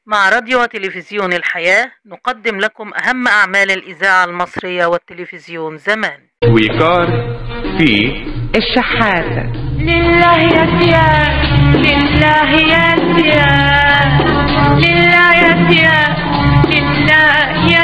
مع راديو وتلفزيون الحياة نقدم لكم أهم أعمال الإذاعة المصرية والتلفزيون زمان. ويكار في الشحاتة. لله يا سياد، لله يا سياد، لله يا سياد، لله يا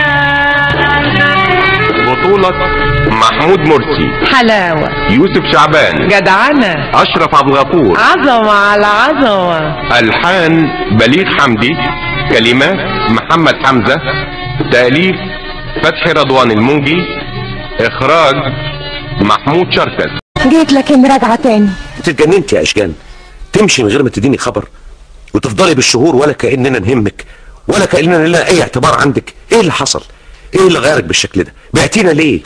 سياد. بطولة محمود مرسي، حلاوة، يوسف شعبان، جدعنة، أشرف عبد الغفور، عظمة على عظمة. ألحان بليغ حمدي، كلمات محمد حمزة، تأليف فتحي رضوان المنجي، إخراج محمود شركس. جيت لكن راجعة تاني. انت اتجننت يا اشجان، تمشي من غير ما تديني خبر وتفضلي بالشهور ولا كأننا نهمك ولا كأننا لنا اي اعتبار عندك. ايه اللي حصل؟ ايه اللي غيرك بالشكل ده؟ بعتينا ليه؟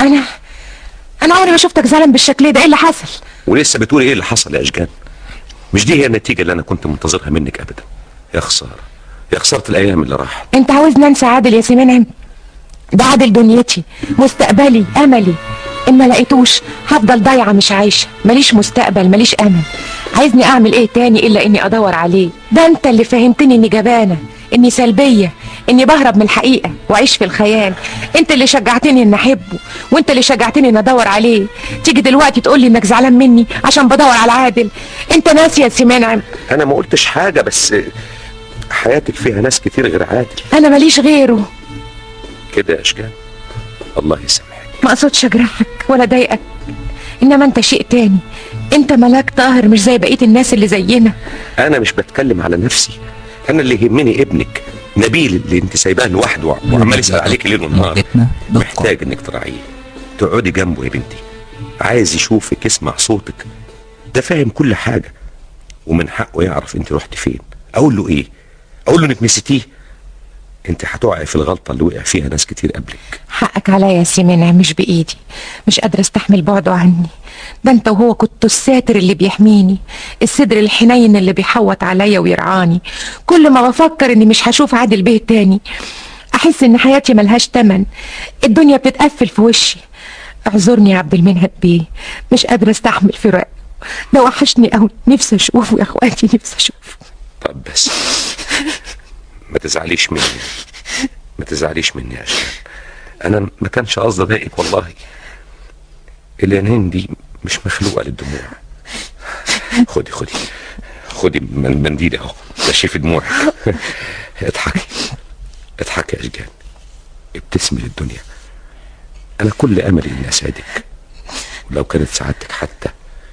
انا عمري ما شفتك زعلان بالشكل ده. ايه اللي حصل؟ ولسه بتقولي ايه اللي حصل يا اشجان؟ مش دي هي النتيجة اللي انا كنت منتظرها منك ابدا. يا خسارة، يا خسارة الايام اللي راحت. انت عاوزني انسى عادل يا سيمين؟ ده عادل دنيتي، مستقبلي، املي. ان ما لقيتوش هفضل ضايعه مش عايشه، ماليش مستقبل، ماليش امل. عايزني اعمل ايه تاني الا اني ادور عليه؟ ده انت اللي فهمتني اني جبانه، اني سلبيه، اني بهرب من الحقيقه واعيش في الخيال. انت اللي شجعتني ان احبه، وانت اللي شجعتني ان ادور عليه. تيجي دلوقتي تقولي انك زعلان مني عشان بدور على عادل؟ انت ناسي يا سيمين؟ انا ما قلتش حاجه، بس حياتك فيها ناس كتير غير عادل. انا ماليش غيره كده يا اشجان، الله يسامحك. ما اقصدش اجرحك ولا ضايقك، انما انت شيء تاني. انت ملاك طاهر مش زي بقيه الناس اللي زينا. انا مش بتكلم على نفسي، انا اللي يهمني ابنك نبيل اللي انت سايباه لوحده وعمال يسال عليك ليل ونهار. محتاج انك تراعيه، تقعدي جنبه يا بنتي. عايز يشوفك، يسمع صوتك. ده فاهم كل حاجه ومن حقه يعرف انت رحت فين. اقول له ايه؟ اقول له انك نسيتيه؟ انت هتقعي في الغلطه اللي وقع فيها ناس كتير قبلك. حقك عليا يا سيمين، مش بايدي، مش قادره استحمل بعده عني. ده انت وهو كنتوا الساتر اللي بيحميني، الصدر الحنين اللي بيحوط عليا ويرعاني. كل ما بفكر اني مش هشوف عادل بيه تاني احس ان حياتي ملهاش تمن، الدنيا بتتقفل في وشي. اعذرني يا عبد المنهد بيه، مش قادره استحمل فراقه. ده وحشني قوي، نفسي اشوفه يا اخواتي، نفسي اشوفه. طب بس ما تزعليش مني، ما تزعليش مني يا شيخ. انا ما كانش قصدي اضايقك والله. العينين دي مش مخلوقه للدموع. خدي خدي خدي منديل اهو، نشفي دموعك. اضحكي اضحكي يا اشجان، ابتسمي للدنيا. انا كل املي اني اسعدك، ولو كانت سعادتك حتى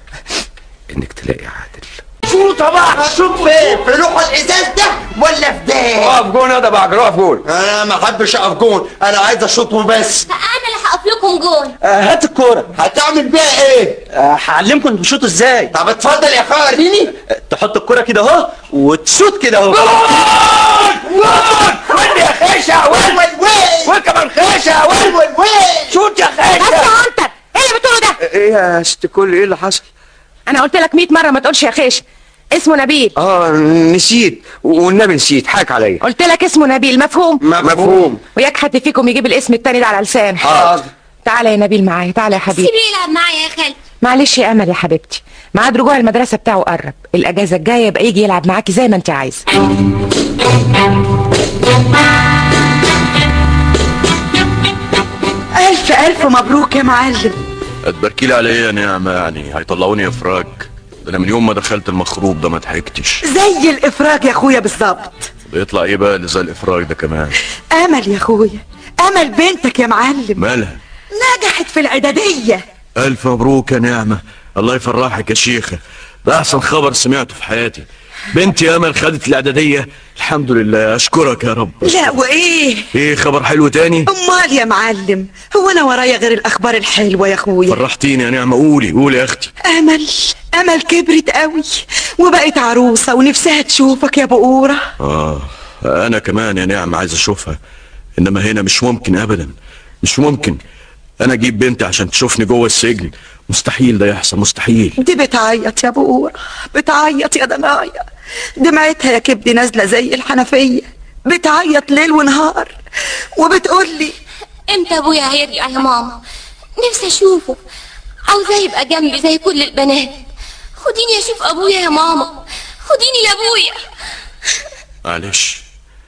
انك تلاقي عادل. شو طبعا شوط فين؟ في لوح الازاز ده ولا في ده؟ اقف جون. هذا بعد اقف جون. انا ما احبش اقف جون، انا عايز اشوطه بس. انا اللي هقف لكم جون. هات الكوره. هتعمل بيها ايه؟ هعلمكم تشوطوا ازاي. طب اتفضل يا اخويا وريني. تحط الكوره كده اهو وتشوط كده اهو. جول وين يا خيشه؟ وين وين كمان خيشه؟ وين شوط يا خيشه. بس انت ايه اللي بتقوله ده؟ ايه يا ست كل، ايه اللي حصل؟ انا قلت لك 100 مره ما تقولش يا خيش. اسمه نبيل. نسيت، والنبي نسيت، حقك عليا. قلت لك اسمه نبيل، مفهوم؟ مفهوم. وياك حد فيكم يجيب الاسم التاني ده على لسان. حاضر. تعالى يا نبيل معايا، تعالى يا حبيبي. سيبيه يلعب معايا يا خالتي. معلش يا امل يا حبيبتي، ميعاد رجوع المدرسه بتاعه قرب، الاجازه الجايه يبقى يجي يلعب معاكي زي ما انت عايزه. ألف ألف مبروك يا معلم. اتباركي لي على ايه يا نعمة؟ يعني هيطلعوني افراج؟ ده انا من يوم ما دخلت المخروب ده ما ضحكتش. زي الإفراج يا أخويا بالظبط. بيطلع ايه بقى اللي زي الافراج ده كمان؟ أمل يا أخويا، أمل بنتك يا معلم. مالها؟ نجحت في الإعدادية. الف مبروك يا نعمة، الله يفرحك يا شيخة. ده احسن خبر سمعته في حياتي. بنتي امل خدت الاعدادية، الحمد لله، اشكرك يا رب. لا وايه؟ ايه خبر حلو تاني؟ امال يا معلم، هو انا ورايا غير الاخبار الحلوه يا اخويا؟ فرحتيني يا نعمة، قولي يا اختي. امل كبرت قوي وبقت عروسه ونفسها تشوفك يا بقوره. انا كمان يا نعمة عايز اشوفها، انما هنا مش ممكن ابدا، مش ممكن. انا اجيب بنتي عشان تشوفني جوه السجن؟ مستحيل ده يحصل، مستحيل. دي بتعيط يا بقوره، بتعيط يا دنايا، دمعتها يا كبدي نازله زي الحنفيه، بتعيط ليل ونهار وبتقولي امتى ابويا هيرجع يا ماما؟ نفسي اشوفه، عاوزاه يبقى جنبي زي كل البنات. خديني اشوف ابويا يا ماما، خديني لابويا. معلش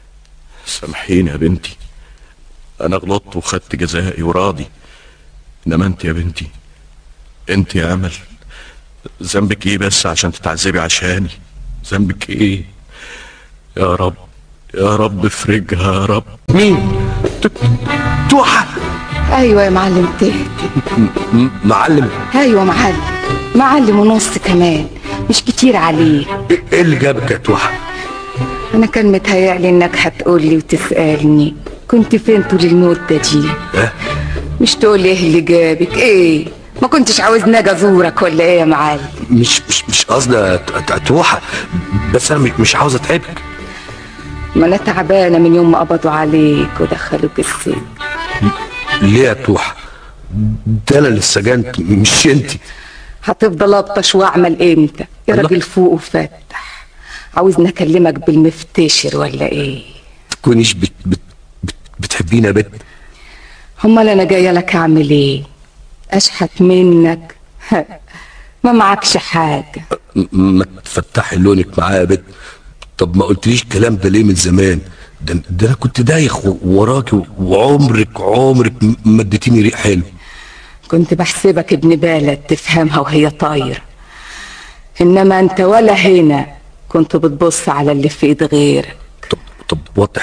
سامحيني يا بنتي، انا غلطت وخدت جزائي وراضي. انما انت يا بنتي، انت يا امل، ذنبك ايه بس عشان تتعذبي عشاني؟ ذنبك ايه؟ يا رب يا رب افرجها يا رب. مين؟ توحة. ايوه يا معلم تهدي. معلم؟ ايوه معلم ونص كمان، مش كتير عليه. ايه اللي جابك يا توحة؟ انا كان متهيألي انك هتقولي وتسألني كنت فين طول المدة دي. مش تقولي ايه اللي جابك؟ ايه ما كنتش عاوزني اجي ازورك ولا ايه يا معلم؟ مش قصدي يا توحة، بس انا مش عاوز اتعبك. ما انا تعبانه من يوم ما قبضوا عليك ودخلوك السجن. ليه يا توحة؟ ده انا اللي اتسجنت مش انت. هتفضل ابطش واعمل امتى يا راجل؟ فوق وفتح. عاوزني اكلمك بالمفتشر ولا ايه؟ تكونيش بتحبيني يا بنت؟ امال انا جايه لك اعمل ايه؟ اشحت منك؟ ما معكش حاجه. ما تفتحي لونك معايا يا بنت. طب ما قلتليش الكلام ده ليه من زمان؟ ده انا كنت دايخ وراكي، وعمرك ما اديتيني ريق حلو. كنت بحسبك ابن بلد تفهمها وهي طايره، انما انت ولا هنا كنت بتبص على اللي في ايد غيرك. طب وطي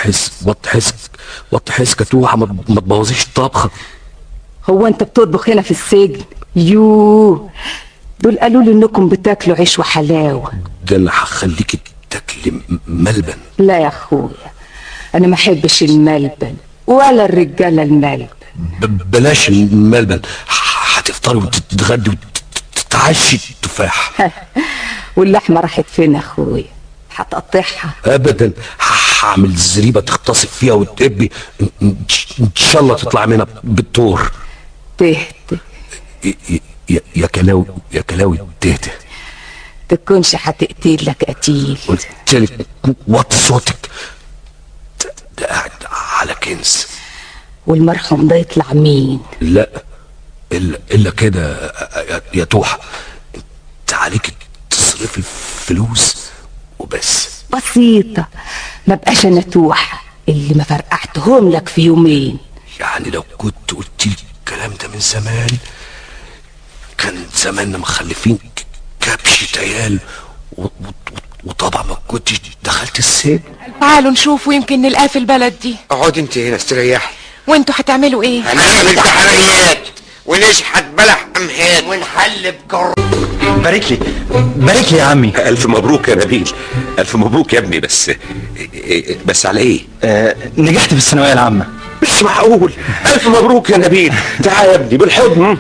حسك يا توحة، ما تبوظيش الطبخه. هو انت بتطبخ هنا في السجن؟ يوه، دول قالوا لي انكم بتاكلوا عيش وحلاوه. ده انا هخليكي تاكلي ملبن. لا يا اخويا، انا ما احبش الملبن ولا الرجاله الملبن. بلاش الملبن، هتفطري وتتغدي وتتعشي تفاح. واللحمه راحت فين يا اخويا؟ هتقطعها؟ ابدا، هعمل زريبه تغتصب فيها وتقبي ان شاء الله تطلع منها بالطور. تهدي يا كلاوي تهدي. تكونش هتقتل لك قتيل. قلت لك وطي صوتك. ده قاعد على كنز. والمرحوم ده يطلع مين؟ لا الا كده يا توحة، انت عليك تصرفي الفلوس وبس. بسيطة، ما بقاش انا توحة اللي ما فرقعتهم لك في يومين. يعني لو كنت قلت لي الكلام ده من زمان كان زماننا مخلفين كبش عيال، وطبعا ما كنتش دخلت السجن. تعالوا نشوفوا يمكن نلقاه في البلد دي. اقعدي انت هنا استريحي. وانتوا هتعملوا ايه؟ هنعمل تحريات ونشحت بلح امهات ونحلب جر. بارك لي يا عمي. الف مبروك يا نبيل، الف مبروك يا ابني. بس على ايه؟ نجحت في الثانويه العامه. مش معقول. الف مبروك يا نبيل. تعال يا ابني بالحضن.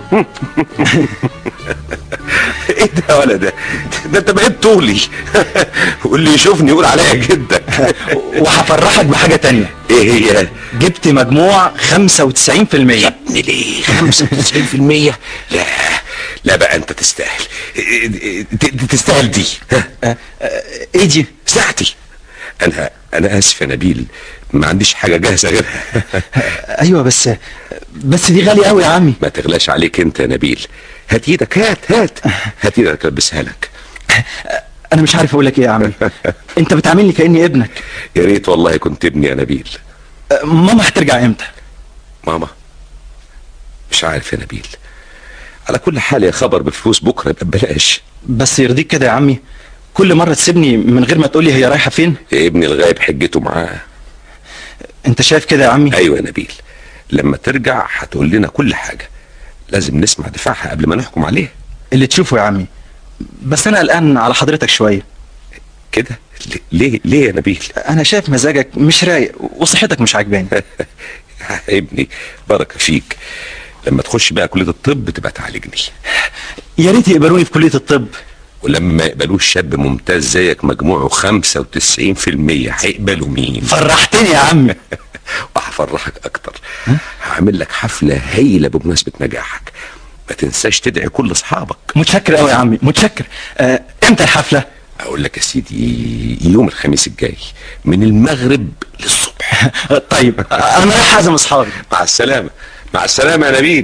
ايه ده يا ولد؟ ده انت بقيت طولي. واللي يشوفني يقول عليا جدك. وهفرحك بحاجه تانية. ايه هي؟ جبت مجموع 95%. يا ابني ليه 95%؟ لا بقى انت تستاهل. تستاهل دي. ايه دي؟ ساعتي. انا اسف يا نبيل، ما عنديش حاجه جاهزه غيرها. ايوه بس دي غاليه قوي يا عمي. ما تغلاش عليك انت يا نبيل. هات ايدك، هات ايدك البسها لك. انا مش عارف اقول لك ايه يا عمي. انت بتعاملني كاني ابنك. يا ريت والله كنت ابني يا نبيل. ماما هترجع امتى؟ ماما مش عارف يا نبيل. على كل حال يا خبر بفلوس بكره يبقى ببلاش. بس يرضيك كده يا عمي كل مره تسيبني من غير ما تقولي هي رايحه فين؟ يا ابني الغايب حجته معاه. انت شايف كده يا عمي؟ ايوه يا نبيل، لما ترجع هتقول لنا كل حاجه، لازم نسمع دفاعها قبل ما نحكم عليها. اللي تشوفه يا عمي. بس انا قلقان على حضرتك شويه كده. ليه يا نبيل؟ انا شايف مزاجك مش رايق وصحتك مش عاجباني. يا ابني بركه فيك. لما تخش بقى كليه الطب تبقى تعالجني. يا ريت يقبلوني في كليه الطب. ولما ما يقبلوش شاب ممتاز زيك مجموعه 95% هيقبلوا مين؟ فرحتني يا عم. وهفرحك اكتر. هعمل لك حفله هايله بمناسبه نجاحك. ما تنساش تدعي كل اصحابك. متشكر قوي يا عمي، متشكر. امتى الحفله؟ اقول لك يا سيدي يوم الخميس الجاي من المغرب للصبح. طيب انا رايح اعزم اصحابي. مع السلامه. مع السلامه يا نبيل.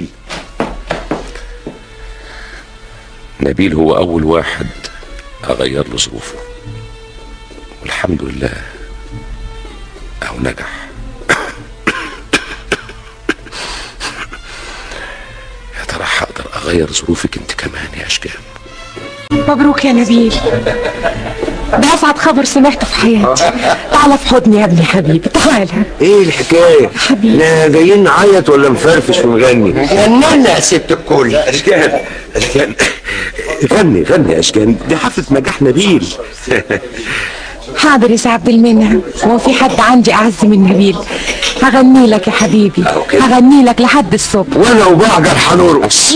نبيل هو اول واحد اغير له ظروفه، والحمد لله اهو اهو نجح. يا ترى هقدر اغير ظروفك انت كمان يا اشجان؟ مبروك يا نبيل، ده اسعد خبر سمعته في حياتي. تعال في حضني يا ابني حبيبي، تعال. ايه الحكايه؟ حبيبي احنا جايين نعيط ولا نفرفش ونغني؟ جننا يا ست الكل. اشجان غني يا اشجان، دي حفله نجاح نبيل. حاضر يا سي عبد المنعم، هو في حد عندي اعز من نبيل؟ هغني لك يا حبيبي، هغني لك لحد الصبح. وانا وبعجر هنرقص.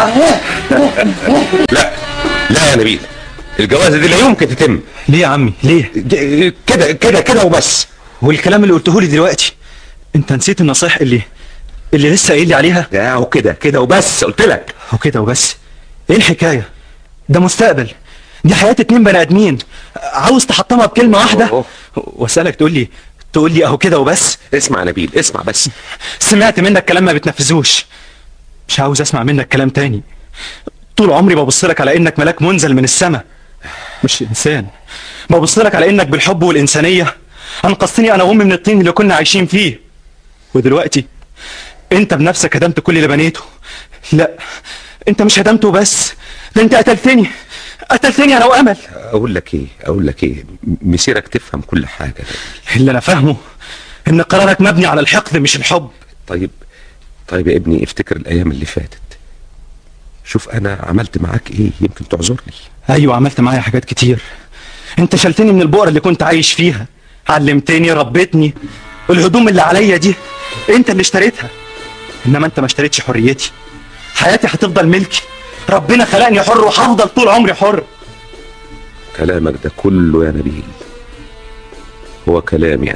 لا يا نبيل، الجوازه دي لا يمكن تتم. ليه يا عمي ليه؟ كده وبس. والكلام اللي قلته لي دلوقتي انت نسيت النصايح اللي لسه قايل لي عليها؟ اهو كده وبس، قلت لك اهو كده وبس. ايه الحكايه؟ ده مستقبل، دي حياه 2 بني ادمين، عاوز تحطمها بكلمه واحده واسالك تقول لي اهو كده وبس؟ اسمع يا نبيل، اسمع بس. سمعت منك كلام ما بتنفذوش، مش عاوز اسمع منك كلام تاني. طول عمري ببص لك على انك ملاك منزل من السماء، مش انسان. ببص لك على انك بالحب والانسانيه انقذتني انا وامي من الطين اللي كنا عايشين فيه، ودلوقتي انت بنفسك هدمت كل اللي بنيته. لا، انت مش هدمته بس، ده انت قتلتني انا وامل. اقول لك ايه، مسيرك تفهم كل حاجه. اللي انا فاهمه ان قرارك مبني على الحقد مش الحب. طيب يا ابني، افتكر الايام اللي فاتت، شوف انا عملت معاك ايه، يمكن تعذرني. ايوه عملت معايا حاجات كتير، انت شلتني من البؤره اللي كنت عايش فيها، علمتني، ربيتني. الهدوم اللي عليا دي انت اللي اشتريتها، انما انت ما اشتريتش حريتي. حياتي هتفضل ملكي، ربنا خلقني حر وهفضل طول عمري حر. كلامك ده كله يا نبيل هو كلامي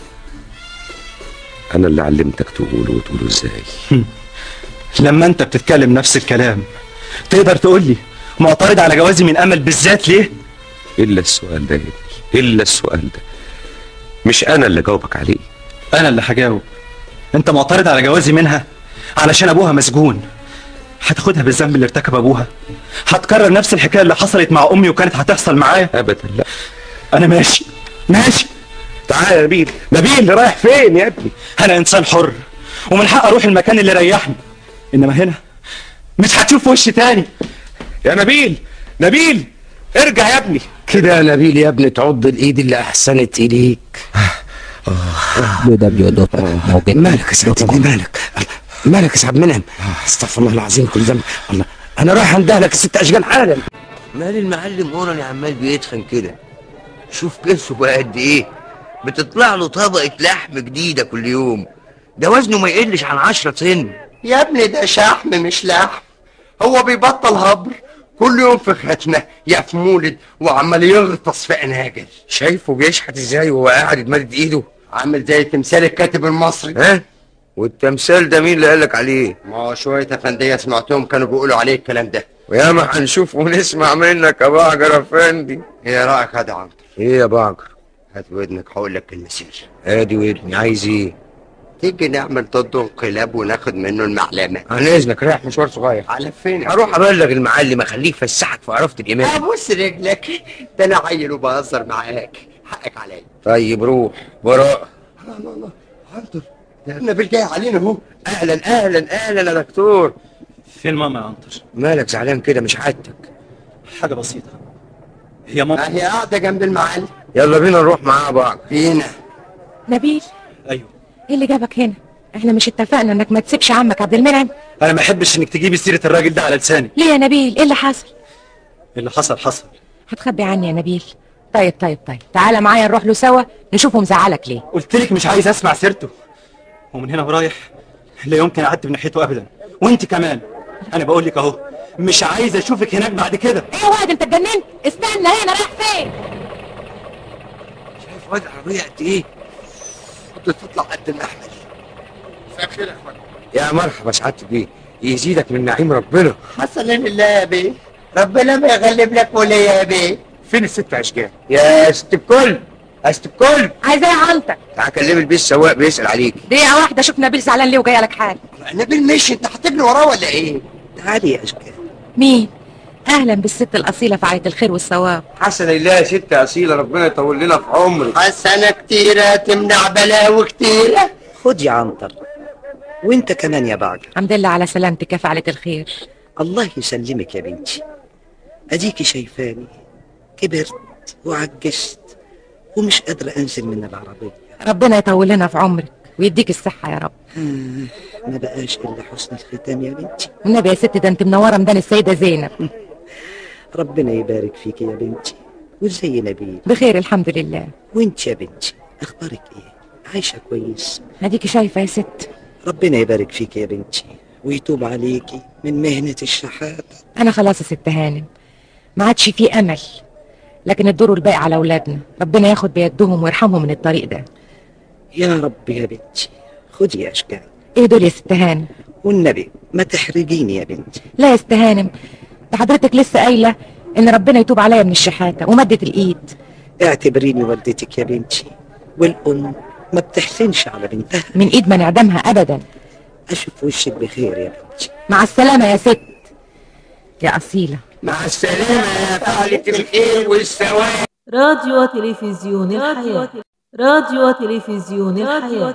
انا اللي علمتك تقوله وتقوله ازاي. لما انت بتتكلم نفس الكلام تقدر تقول لي معترض على جوازي من امل بالذات ليه؟ الا السؤال ده يا ابني، الا السؤال ده مش انا اللي جاوبك عليه. انا اللي هجاوب. انت معترض على جوازي منها علشان ابوها مسجون. هتاخدها بالذنب اللي ارتكب ابوها؟ هتكرر نفس الحكايه اللي حصلت مع امي وكانت هتحصل معايا؟ ابدا لا. انا ماشي. تعال يا نبيل رايح فين يا ابني؟ انا انسان حر ومن حق اروح المكان اللي ريحني، انما هنا مش هتشوف وشي تاني. يا نبيل ارجع يا ابني. كده يا نبيل يا ابني، تعض الايد اللي احسنت اليك. مالك يا سيدي، مالك يا سعد منعم؟ استغفر الله العظيم، كل ذنب. الله، انا رايح اندهلك الست اشجان حالا. مال المعلم اوراني عمال بيتخن كده؟ شوف كرشه بقى قد ايه، بتطلع له طبقه لحم جديده كل يوم، ده وزنه ما يقلش عن 10 طن. يا ابني ده شحم مش لحم، هو بيبطل هبر كل يوم في ختنه يا في مولد وعمال يغطس في اناجل. شايفه بيشحت ازاي وهو قاعد يتمدد ايده؟ عامل زي تمثال الكاتب المصري. ها؟ والتمثال ده مين اللي قالك عليه؟ ما هو شويه افنديه سمعتهم كانوا بيقولوا عليه الكلام ده. وياما هنشوف ونسمع منك يا بعجر افندي. ايه رايك يا عنتر؟ ايه يا بعجر؟ هات ودنك هقول لك كلمه سر. ادي ودني، عايز ايه؟ تيجي نعمل ضده انقلاب وناخد منه المعلمه. عن اذنك رايح مشوار صغير. على فين؟ هروح ابلغ المعلم اخليه يفسحك في عرفه الامام. ابوس رجلك، ده انا عيل وبهزر معاك، حقك عليا. طيب روح براء. الله عنتر، ده النبيل جاي علينا اهو. اهلا يا دكتور. فين ماما يا عنتر؟ مالك زعلان كده؟ مش عادتك؟ حاجه بسيطه. هي ماما هي قاعده جنب المعلم. يلا بينا نروح معاها بعض. فينا نبيل، ايوه ايه اللي جابك هنا؟ احنا مش اتفقنا انك ما تسيبش عمك عبد المنعم؟ انا ما احبش انك تجيبي سيره الراجل ده على لساني. ليه يا نبيل؟ ايه اللي حصل؟ اللي حصل. هتخبي عني يا نبيل؟ طيب تعالى معايا نروح له سوا نشوفه مزعلك ليه. قلت لك مش عايز اسمع سيرته، ومن هنا ورايح لا يمكن اعدي بناحيته ابدا. وانت كمان، انا بقول لك اهو مش عايز اشوفك هناك بعد كده. ايه واد انت اتجننت؟ استنى هنا، رايح فين؟ شايف واد عربيه قد ايه؟ تطلع قد المحمل. مساء الخير يا اخوان. يا مرحبا سعادتك بيه، يزيدك من نعيم ربنا. حسن لله يا بيه، ربنا ما يغلب لك ولا يا بيه. فين الست اشجان؟ يا ست الكل، يا ست الكل. عايزاه يا عنتر؟ تعال كلمي البيه السواق بيسأل عليك. دقيقة واحدة شوف نبيل زعلان ليه وجاي لك حال. نبيل مشي، انت هتجري وراه ولا ايه؟ تعالي يا اشجان. مين؟ اهلا بالست الاصيله في عائله الخير والثواب. حسن الله يا ست اصيله، ربنا يطول لنا في عمرك. حسنه كتيره تمنع بلاوي كتيره. خد يا عنتر، وانت كمان يا بعجل. الحمد لله على سلامتك يا فعلة الخير. الله يسلمك يا بنتي، اديكي شايفاني كبرت وعجزت ومش قادره انزل من العربيه. ربنا يطول لنا في عمرك ويديك الصحه يا رب. ما بقاش الا حسن الختام يا بنتي. والنبي يا ست، ده انت منوره ميدان السيده زينب. ربنا يبارك فيك يا بنتي. وازاي نبيل؟ بخير الحمد لله. وانت يا بنتي اخبارك ايه؟ عايشه كويس؟ اديكي شايفه يا ست. ربنا يبارك فيك يا بنتي ويتوب عليكي من مهنه الشحاته. انا خلاص يا ست هانم، ما عادش فيه امل، لكن الدور الباقي على اولادنا، ربنا ياخد بيدهم ويرحمهم من الطريق ده يا رب. يا بنتي خدي يا اشجان. ايه دول يا ست هانم؟ والنبي ما تحرجيني يا بنتي. لا يا ست هانم، ده حضرتك لسه قايله ان ربنا يتوب عليا من الشحاته ومدت الايد. اعتبريني والدتك يا بنتي، والام ما بتحسنش على بنتها من ايد ما نعدمها ابدا. اشوف وشك بخير يا بنتي. مع السلامه يا ست يا اصيله. مع السلامه يا فعلة الخير والثواب. راديو وتلفزيون الحياة. راديو وتلفزيون الحياة.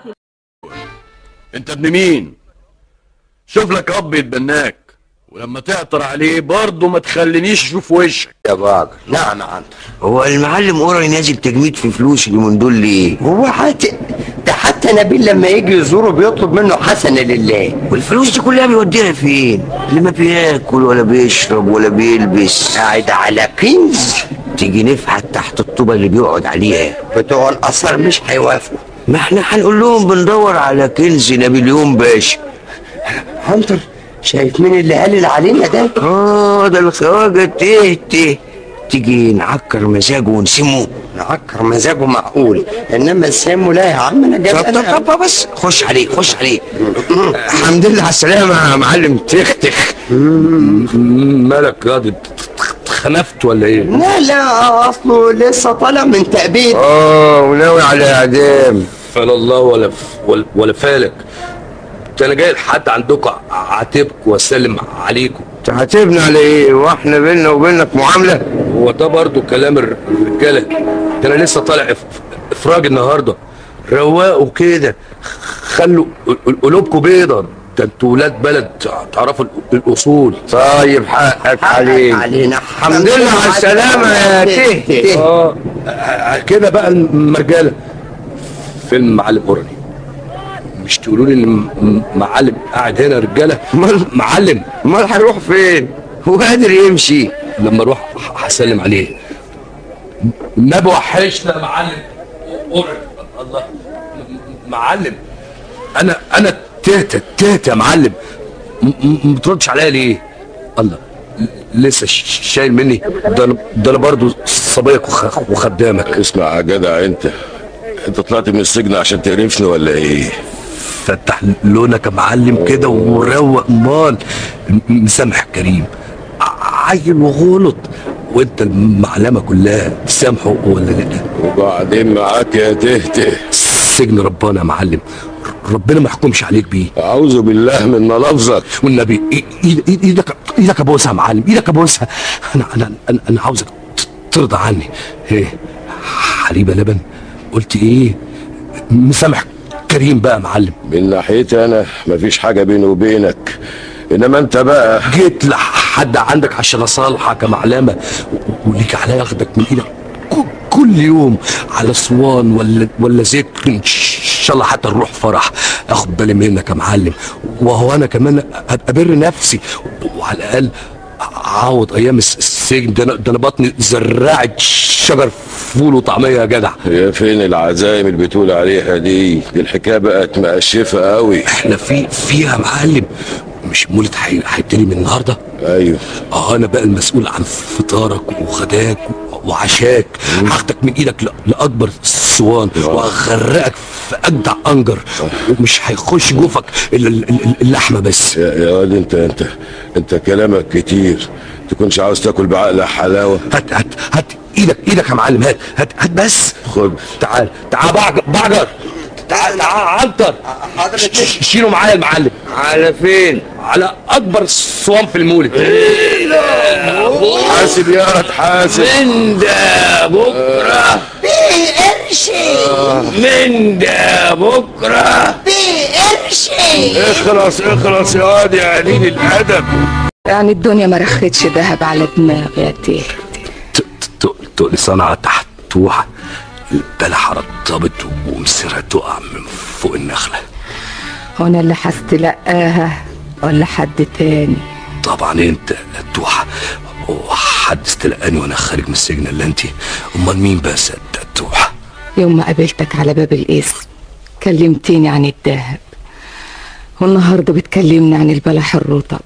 انت ابن مين؟ شوف لك اب يتبناك، ولما تعطر عليه برضه ما تخلينيش اشوف وشك يا باجر. نعم يا عنتر. هو المعلم قرعي نازل تجميد في فلوس اليومين دول ليه؟ هو ده حتى نبيل لما يجي يزوره بيطلب منه حسنه لله. والفلوس دي كلها بيوديها فين؟ اللي ما بياكل ولا بيشرب ولا بيلبس قاعد على كنز. تيجي نفحت تحت الطوبه اللي بيقعد عليها. بتوع الاثار مش هيوافقوا. ما احنا هنقول لهم بندور على كنز نابليون باشا. عنتر شايف مين اللي هلل علينا ده؟ ده الخواجه تهته. تيجي نعكر مزاجه ونسمه. نعكر مزاجه معقول، انما نسمه لا يا عم. انا جاي. طب بس خش عليه خش عليه. الحمد لله على السلامه يا معلم تختخ. مالك يا اتخنفت ولا ايه؟ لا اصله لسه طالع من تأبيد. وناوي على اعدام. فلا الله ولا فالك. انا جاي لحد عندكم اعاتبكم واسلم عليكم. تعاتبنا على ايه؟ واحنا بينا وبينك معامله؟ هو ده برضو كلام الرجاله؟ ده انا لسه طالع افراج النهارده. رواقوا كده، خلوا قلوبكم بيضه، ده انتوا ولاد بلد تعرفوا الاصول. طيب حقك علينا. الحمد لله على السلامه يا تهته. كده بقى المرجاله. فيلم معلم قرني، مش تقولوا لي ان معلم قاعد هنا رجاله؟ معلم امال هيروح فين؟ هو قادر يمشي؟ لما اروح هسلم عليه. ما بوحشنا معلم قرني. الله معلم، انا تهت يا معلم. ما بتردش عليا ليه؟ الله لسه شايل مني؟ ده انا برضه صبيك وخدامك. اسمع يا جدع، انت طلعت من السجن عشان تقرفني ولا ايه؟ فتح لونك يا معلم كده وروق. امال مسامح كريم عيل وغلط، وانت المعلمه كلها تسامحه ولا لا؟ وبعدين معاك يا تهته. السجن ربنا يا معلم، ربنا ما يحكمش عليك بيه. اعوذ بالله من لفظك. والنبي ايدك ابوسها يا معلم، ايدك ابوسها. انا عاوزك ترضى عني. ايه حليبه لبن؟ قلت ايه؟ مسامح كريم بقى يا معلم. من ناحيتي انا مفيش حاجه بيني وبينك، انما انت بقى جيت لحد عندك عشان اصالحك يا معلمه، وليك عليا اخدك من ايدك كل يوم على صوان ولا ذكر، ان شاء الله حتى نروح فرح اخد بالي منك يا معلم. وهو انا كمان ابقى بر نفسي، وعلى الاقل اعوض ايام السجن. ده انا بطني زرعت شجر فول وطعميه يا جدع. هي فين العزايم اللي بتقول عليها دي الحكايه بقت مقشفه قوي. احنا فيها يا معلم. مش مولد هيبتدي من النهارده؟ ايوه. انا بقى المسؤول عن فطارك وغداك وعشاك. هاخدك من ايدك لاكبر الصوان وهغرقك في اجدع انجر، ومش هيخش جوفك اللحمه بس. يا واد انت كلامك كتير، تكونش عاوز تاكل بعقل حلاوه. هات ايدك يا معلم. هات بس. خد. تعال بعجر. تعال عنتر. شيله معايا المعلم. على فين؟ على اكبر صوان في المولد. لا حاسب يا ولد حاسب. من ده بكره بقرشي من ده بكره بقرشي. اخلص يا واد يا قليل الادب. يعني الدنيا ما رختش دهب على دماغي يا تيه. تقلي صنعة تحت توحة، البلحة رطبت ومسيرها تقع من فوق النخلة. وانا اللي هستلقاها ولا حد تاني؟ طبعا انت توحة، وحد استلقاني وانا خارج من السجن الا انت. امال مين بس توحة؟ يوم ما قابلتك على باب القسم كلمتني عن الدهب، والنهارده بتكلمني عن البلح الرطب.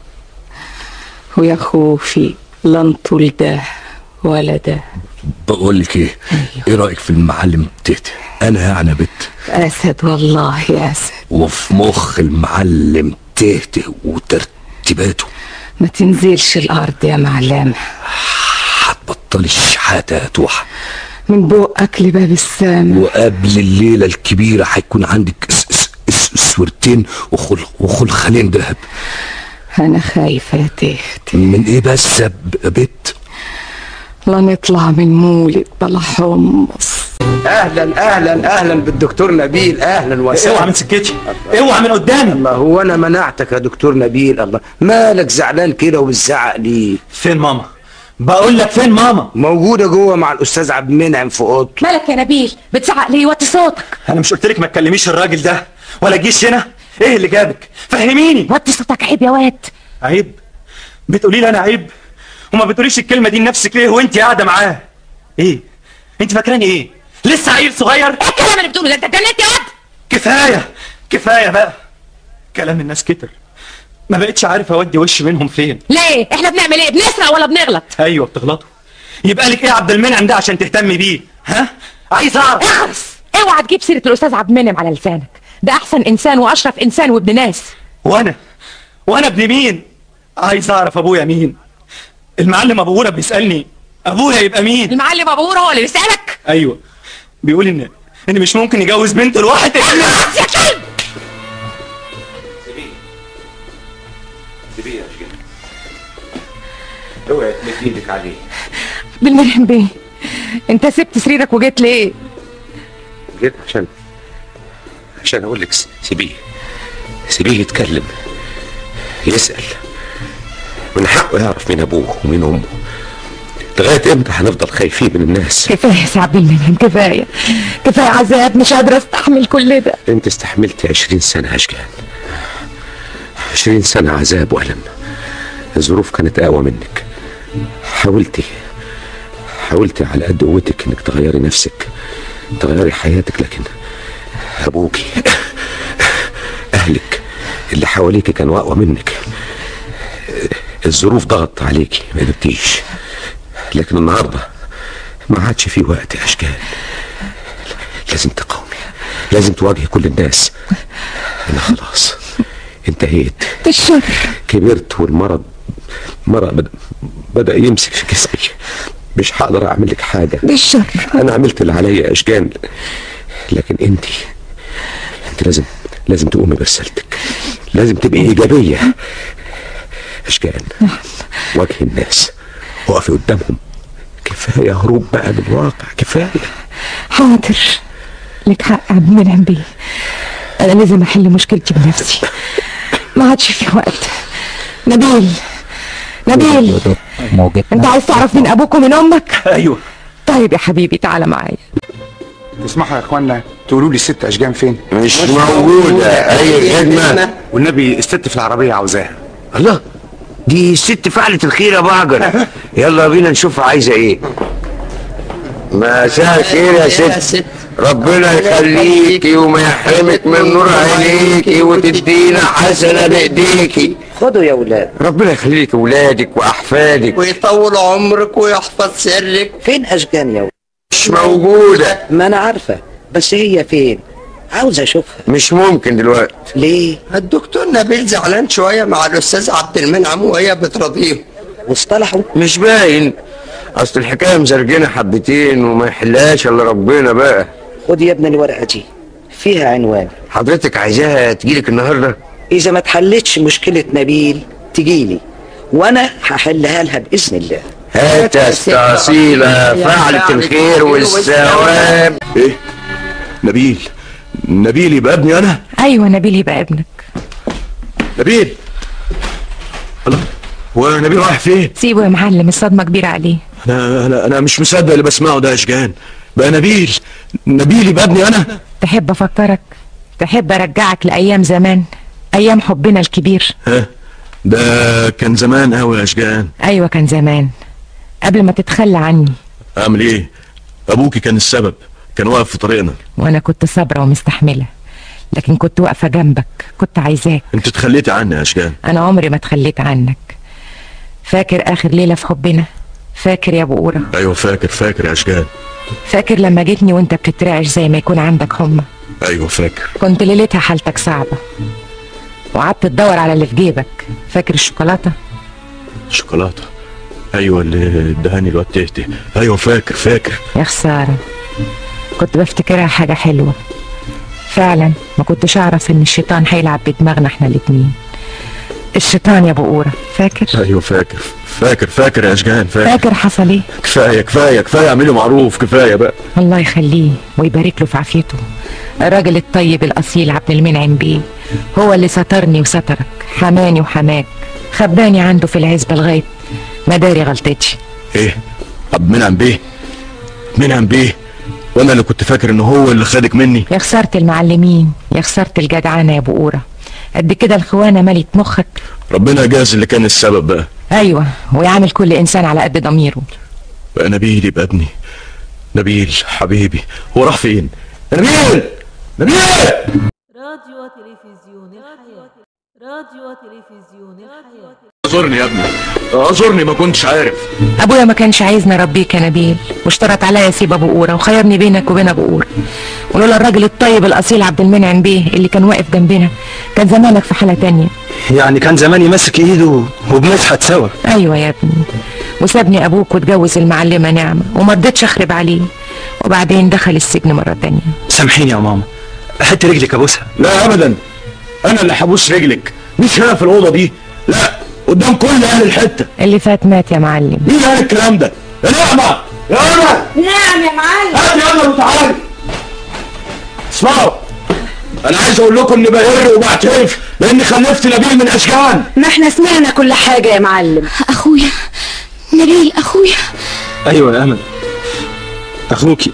ويا خوفي لا نطول ده ولا ده. بقول لك ايه؟ ايه رايك في المعلم تيتي؟ انا يعني بت اسد والله يا اسد. وفي مخ المعلم تيتي وترتيباته. ما تنزلش الارض يا معلم. هتبطلي الشحاته يا توحة من بقك لباب السما. وقبل الليله الكبيره هيكون عندك سورتين وخلخالين دهب. انا خايفه يا تيتي. من ايه بس يا بت؟ لا نطلع من مولد بلا حمص. اهلا بالدكتور نبيل. اهلا وسهلا. اوعى من سكتي، اوعى من قدامي. الله، هو انا منعتك يا دكتور نبيل؟ الله، مالك زعلان كده وبتزعق ليه؟ فين ماما؟ بقول لك فين ماما؟ موجوده جوه مع الاستاذ عبد المنعم في اوضته. مالك يا نبيل بتزعق ليه؟ وطي صوتك. انا مش قلت لك ما تكلميش الراجل ده ولا تجيش هنا؟ ايه اللي جابك؟ فهميني. وطي صوتك. عيب يا واد. عيب؟ بتقولي لي انا عيب؟ وما بتقوليش الكلمه دي لنفسك ليه وانت قاعده معاه؟ ايه انت فاكراني ايه؟ لسه عيل صغير؟ ايه الكلام اللي بتقوله ده؟ انت اتجننت يا واد. كفايه بقى كلام الناس كتر، ما بقتش عارف اودي وشي منهم فين. ليه؟ احنا بنعمل ايه؟ بنسرق ولا بنغلط؟ ايوه بتغلطوا. يبقى لك ايه عبد المنعم ده عشان تهتمي بيه؟ ها؟ عايز اعرف. اخرس. اوعى تجيب سيره الاستاذ عبد المنعم على لسانك. ده احسن انسان واشرف انسان وابن ناس. وانا ابن مين؟ عايز اعرف ابويا مين. المعلم ابو غوره بيسالني ابويا يبقى مين. المعلم ابو غوره هو اللي بيسالك؟ ايوه، بيقول ان مش ممكن يجوز بنته لواحد. يا كلب. سيبيه يا شيخ، اوعي تمد ايدك عليه. عبد المنعم بيه، انت سبت سريرك وجيت ليه؟ جيت عشان اقول لك سيبيه يتكلم، يسأل، من حقه يعرف مين ابوه ومين امه. لغايه امتى هنفضل خايفين من الناس؟ كفايه يا سي عبد المنعم، كفايه عذاب، مش قادره استحمل كل ده. انت استحملتي 20 سنه اشجان، 20 سنه عذاب والم. الظروف كانت اقوى منك. حاولتي على قد قوتك انك تغيري نفسك، تغيري حياتك، لكن ابوكي اهلك اللي حواليك كانوا اقوى منك. الظروف ضغطت عليكي ما قدرتيش، لكن النهارده ما عادش في وقت يا اشكال. لازم تقاومي، لازم تواجهي كل الناس. انا خلاص انتهيت، الشر كبرت، والمرض بدأ يمسك في جسمي. مش هقدر اعمل لك حاجه. الشر انا عملت اللي عليا يا اشجان، لكن انت لازم تقومي برسالتك، لازم تبقي ايجابيه. اشجان، واجهي الناس، وقفي قدامهم. كفايه هروب بقى من الواقع، كفايه. حاضر، لك حق يا عبد المنعم بيه، انا لازم احل مشكلتي بنفسي، ما عادش في وقت. نبيل انت عايز تعرف مين ابوك ومن امك؟ ايوه. طيب يا حبيبي تعالى معايا. تسمحوا يا اخوانا تقولوا لي الست اشجان فين؟ مش موجوده. اي خدمه؟ والنبي الست في العربيه عاوزاها. الله، دي الست فعلت الخير يا بعجر. يلا بينا نشوفها عايزه ايه. مساء الخير يا ست. ربنا يخليكي وما يحرمك من نور عينيكي وتدينا حسنه بايديكي. خدوا يا ولاد. ربنا يخليك ولادك واحفادك ويطول عمرك ويحفظ سرك. فين اشجان يا ولاد؟ مش موجوده. ما انا عارفه، بس هي فين؟ عاوز اشوفها. مش ممكن دلوقتي. ليه؟ الدكتور نبيل زعلان شويه مع الاستاذ عبد المنعم وهي بتراضيهم. واصطلحوا؟ مش باين، اصل الحكايه مزرجنه حبتين وما يحلهاش الا ربنا بقى. خد يا ابني الورقه دي فيها عنوان. حضرتك عايزاها تجيلك النهارده؟ اذا ما اتحلتش مشكله نبيل تجيلي، وانا هحلها لها باذن الله. هات يا استاصيلة فعلة الخير والثواب. ايه؟ نبيل يبقى ابني انا؟ ايوه نبيل يبقى ابنك. نبيل؟ الله، هو نبيل رايح فين؟ سيبه يا معلم، الصدمة كبيرة عليه. انا مش مصدق اللي بسمعه ده يا اشجان. بقى نبيل يبقى ابني انا؟ تحب افكرك؟ تحب ارجعك لايام زمان، ايام حبنا الكبير؟ ها، ده كان زمان قوي يا اشجان. ايوه كان زمان، قبل ما تتخلى عني. اعمل ايه؟ ابوكي كان السبب، كان واقف في طريقنا. وانا كنت صابرة ومستحملة، لكن كنت واقفة جنبك، كنت عايزاك. انت اتخليتي عني يا اشجان. انا عمري ما اتخليت عنك. فاكر اخر ليلة في حبنا؟ فاكر يا ابو قورة؟ ايوه فاكر يا اشجان. فاكر لما جيتني وانت بتترعش زي ما يكون عندك حمى؟ ايوه فاكر. كنت ليلتها حالتك صعبة وقعدت تدور على اللي في جيبك. فاكر الشوكولاتة؟ الشوكولاتة؟ ايوه اللي ادهاني الواد تهته. ايوه فاكر. يا خسارة، كنت بفتكرها حاجة حلوة فعلا. ما كنتش اعرف ان الشيطان هيلعب بدماغنا احنا الاتنين. الشيطان يا ابو قورة، فاكر؟ ايوه فاكر يا اشجان. فاكر حصل ايه؟ كفايه اعمله معروف، كفايه بقى. الله يخليه ويبارك له في عافيته. الراجل الطيب الاصيل عبد المنعم بيه هو اللي سترني وسترك، حماني وحماك، خباني عنده في العزبة لغاية ما داري غلطتي. ايه؟ عبد منعم بيه وانا اللي كنت فاكر ان هو اللي خدك مني. يا خسارة المعلمين، يا خسارة الجدعانة يا ابو قورة. قد كده الخوانة ملت مخك. ربنا جاز اللي كان السبب بقى. ايوه، ويعمل كل انسان على قد ضميره. بقى نبيل يبقى ابني. نبيل حبيبي، هو راح فين؟ نبيل راديو وتلفزيون الحياة. راديو وتلفزيون الحياة. اعذرني يا ابني، اعذرني، ما كنتش عارف. ابويا ما كانش عايزني اربيك يا نبيل، واشترط عليا اسيب ابو قورة وخيرني بينك وبين ابو قورة. ولولا الراجل الطيب الاصيل عبد المنعم بيه اللي كان واقف جنبنا كان زمانك في حالة تانية. يعني كان زماني ماسك ايده وبنضحك سوا. ايوه يا ابني، وسابني ابوك واتجوز المعلمة نعمة وما رضيتش اخرب عليه، وبعدين دخل السجن مرة تانية. سامحيني يا ماما، احط رجلك ابوسها. لا ابدا، انا اللي هبوس رجلك، مش هنا في الاوضه دي، لا قدام كل اهل الحته. اللي فات مات يا معلم. مين قال الكلام ده؟ يا نعمه، يا نعمه. نعم يا معلم. هات يا نعمه وتعالي. اسمعوا، انا عايز اقول لكم اني بقر وبعترف باني خلفت نبيل من اشجان. ما احنا سمعنا كل حاجة يا معلم. اخويا نبيل، اخويا. ايوه يا امل، اخوكي.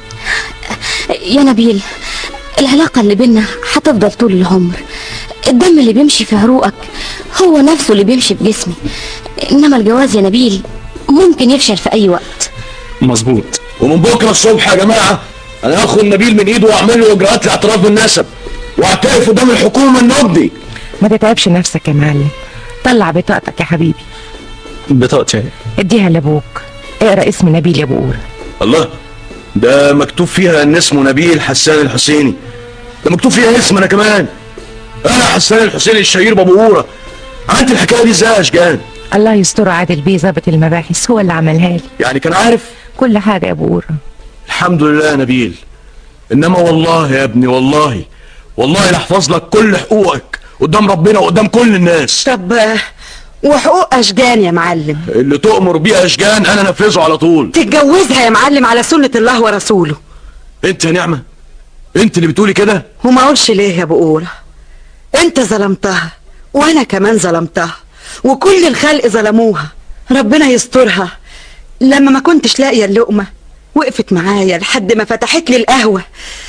يا نبيل، العلاقة اللي بينا هتفضل طول العمر. الدم اللي بيمشي في عروقك هو نفسه اللي بيمشي في جسمي، انما الجواز يا نبيل ممكن يفشل في اي وقت. مظبوط. ومن بكره الصبح يا جماعه انا هاخد نبيل من ايده واعمل له اجراءات الاعتراف بالنسب واعترف قدام الحكومه انه ابني. ما تتعبش نفسك يا معلم، طلع بطاقتك يا حبيبي. بطاقتي؟ اديها لابوك، اقرا اسم نبيل يا ابو قورة. الله، ده مكتوب فيها ان اسمه نبيل حسان الحسيني. ده مكتوب فيها اسم انا كمان، انا حسان الحسيني الشهير بابو قورة. عملت الحكايه دي ازاي يا اشجان؟ الله يستر، عادل بيه ظابط المباحث هو اللي عملها لي. يعني كان عارف كل حاجه يا ابو قورة. الحمد لله يا نبيل. انما والله يا ابني، والله لحفظ لك كل حقوقك قدام ربنا وقدام كل الناس. طب وحقوق اشجان يا معلم؟ اللي تؤمر بيه اشجان انا نفذه على طول. تتجوزها يا معلم على سنة الله ورسوله. انت يا نعمة، انت اللي بتقولي كده؟ وما اقولش ليه يا ابو قورة؟ انت ظلمتها وانا كمان ظلمتها وكل الخلق ظلموها. ربنا يسترها. لما ما كنتش لاقيه اللقمه وقفت معايا لحد ما فتحت لي القهوه،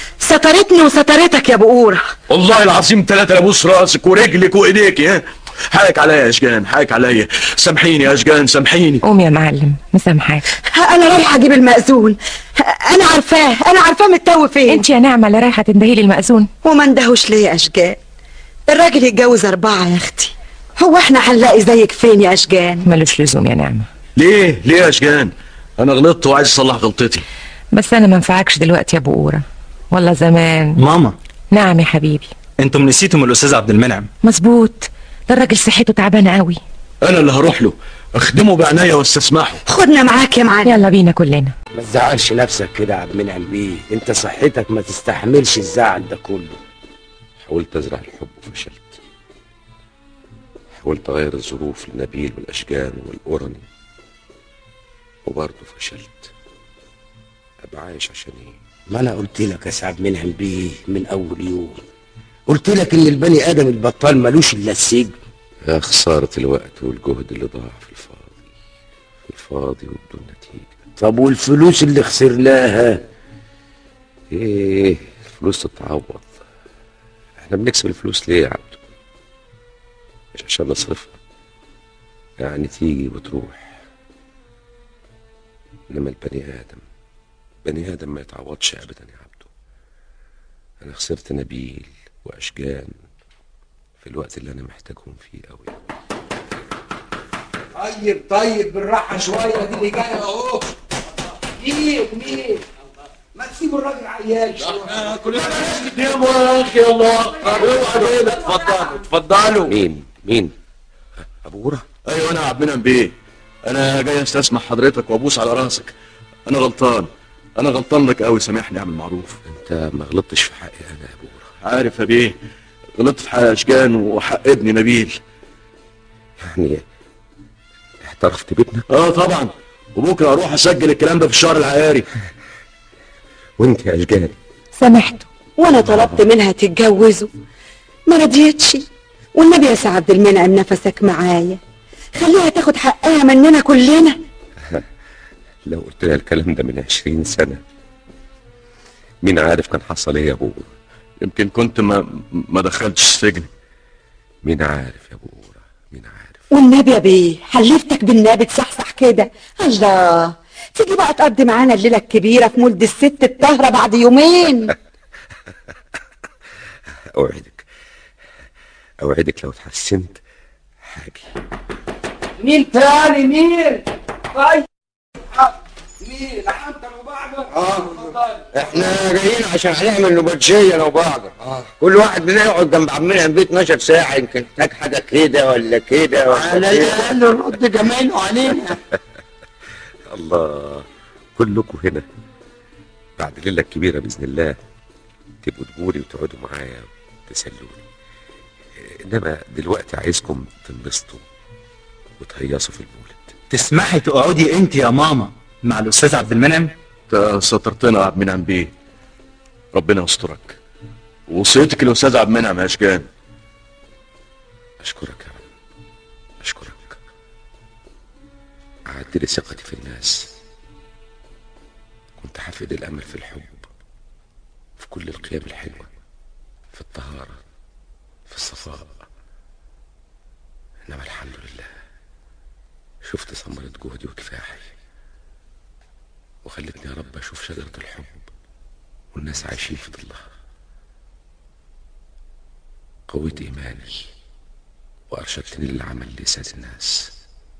سترتني وسترتك يا ابو قورة. والله العظيم 3 لابوس راسك ورجلك وايديك. يا حقك عليا يا اشجان، حقك عليا. سامحيني يا اشجان، سامحيني. قوم يا معلم، مسامحاك. انا رايحه اجيب المأذون، انا عارفاه متوه فين. انت يا نعمه اللي رايحه تندهي لي المأذون؟ وما اندهوش ليه يا اشجان؟ الراجل يتجوز 4 يا اختي، هو احنا هنلاقي زيك فين يا اشجان؟ ملوش لزوم يا نعمه. ليه يا اشجان؟ انا غلطت وعايز اصلح غلطتي، بس انا ما انفعكش دلوقتي يا ابو قورة، والله زمان. ماما. نعم يا حبيبي. انتم نسيتم الاستاذ عبد المنعم. مظبوط، ده الراجل صحته تعبانه قوي. انا اللي هروح له اخدمه بعناية واستسمحه. خدنا معاك يا معلم. يلا بينا كلنا. ما تزعلش نفسك كده يا عبد المنعم بيه، انت صحتك ما تستحملش الزعل ده كله. حاولت ازرع الحب وفشلت، حاولت اغير الظروف لنبيل والاشجان والقرني وبرضه فشلت. ابقى عايش عشان ايه؟ ما انا قلت لك يا سعد منعم بيه من اول يوم، قلت لك ان البني ادم البطال ملوش الا السجن. يا خسارة الوقت والجهد اللي ضاع في الفاضي وبدون نتيجة. طب والفلوس اللي خسرناها؟ ايه الفلوس تتعوض. احنا بنكسب الفلوس ليه يا عبدو؟ مش عشان نصرفها، يعني تيجي وتروح. انما بني ادم ما يتعوضش ابدا يا عبدو. انا خسرت نبيل واشجان في الوقت اللي انا محتاجهم فيه قوي. طيب بالراحه شويه، دي اللي جايه اهو. مين ما تسيبوا الراجل عيال شويه. كلنا نتكلموا يا اخي. يلا اتفضلوا. مين ابو جوره؟ ايوه انا عبد المنعم بيه. انا جاي استسمح حضرتك وابوس على راسك. انا غلطان لك قوي، سامحني. اعمل معروف. انت ما غلطتش في حقي انا يا ابو جوره. عارف يا بيه، غلطت في حق اشجان وحق ابني نبيل. يعني اعترفت بابنك؟ طبعا، وبكره اروح اسجل الكلام ده في الشهر العقاري. وانت يا اشجان؟ سامحته وانا طلبت منها تتجوزه ما رضيتش. والنبي يا سي عبد المنعم نفسك معايا، خليها تاخد حقها مننا كلنا. لو قلت لها الكلام ده من 20 سنة مين عارف كان حصل ايه يا ابو جوره؟ يمكن كنت ما دخلتش السجن. مين عارف يا ابو جوره؟ مين عارف؟ والنبي يا بيه حلفتك بالنبي تصحصح كده. الله، تيجي بقى تقضي معانا الليله الكبيره في مولد الست الطاهره بعد يومين. اوعدك لو اتحسنت حاجه. مين تاني؟ مين؟ طيب مين؟ لحمت وبعض؟ احنا جايين عشان هنعمل نبطشيه انا وبعض. كل واحد مننا يقعد جنب عمنا بيت 12 ساعه، يمكن تحتاج حاجه كده ولا كده ولا على الاقل نرد جمايله علينا. الله، كلكم هنا بعد الليله الكبيره باذن الله تبقوا تجولي وتقعدوا معايا وتسلوني. انما دلوقتي عايزكم تنبسطوا وتهيصوا في المولد. تسمحي تقعدي انت يا ماما مع الاستاذ عبد المنعم؟ انت سترتنا يا عبد المنعم بيه، ربنا يسترك. وصيتك الاستاذ عبد المنعم يا اشجان. اشكرك يا رب، اشكرك. عدت لي ثقتي في الناس، كنت حافظ الامل في الحب، في كل القيم الحلوه، في الطهاره، في الصفاء. انما الحمد لله شفت ثمرة جهدي وكفاحي، وخلتني يا رب اشوف شجرة الحب والناس عايشين في ظلها. قويت ايماني وارشدتني للعمل لسعة الناس.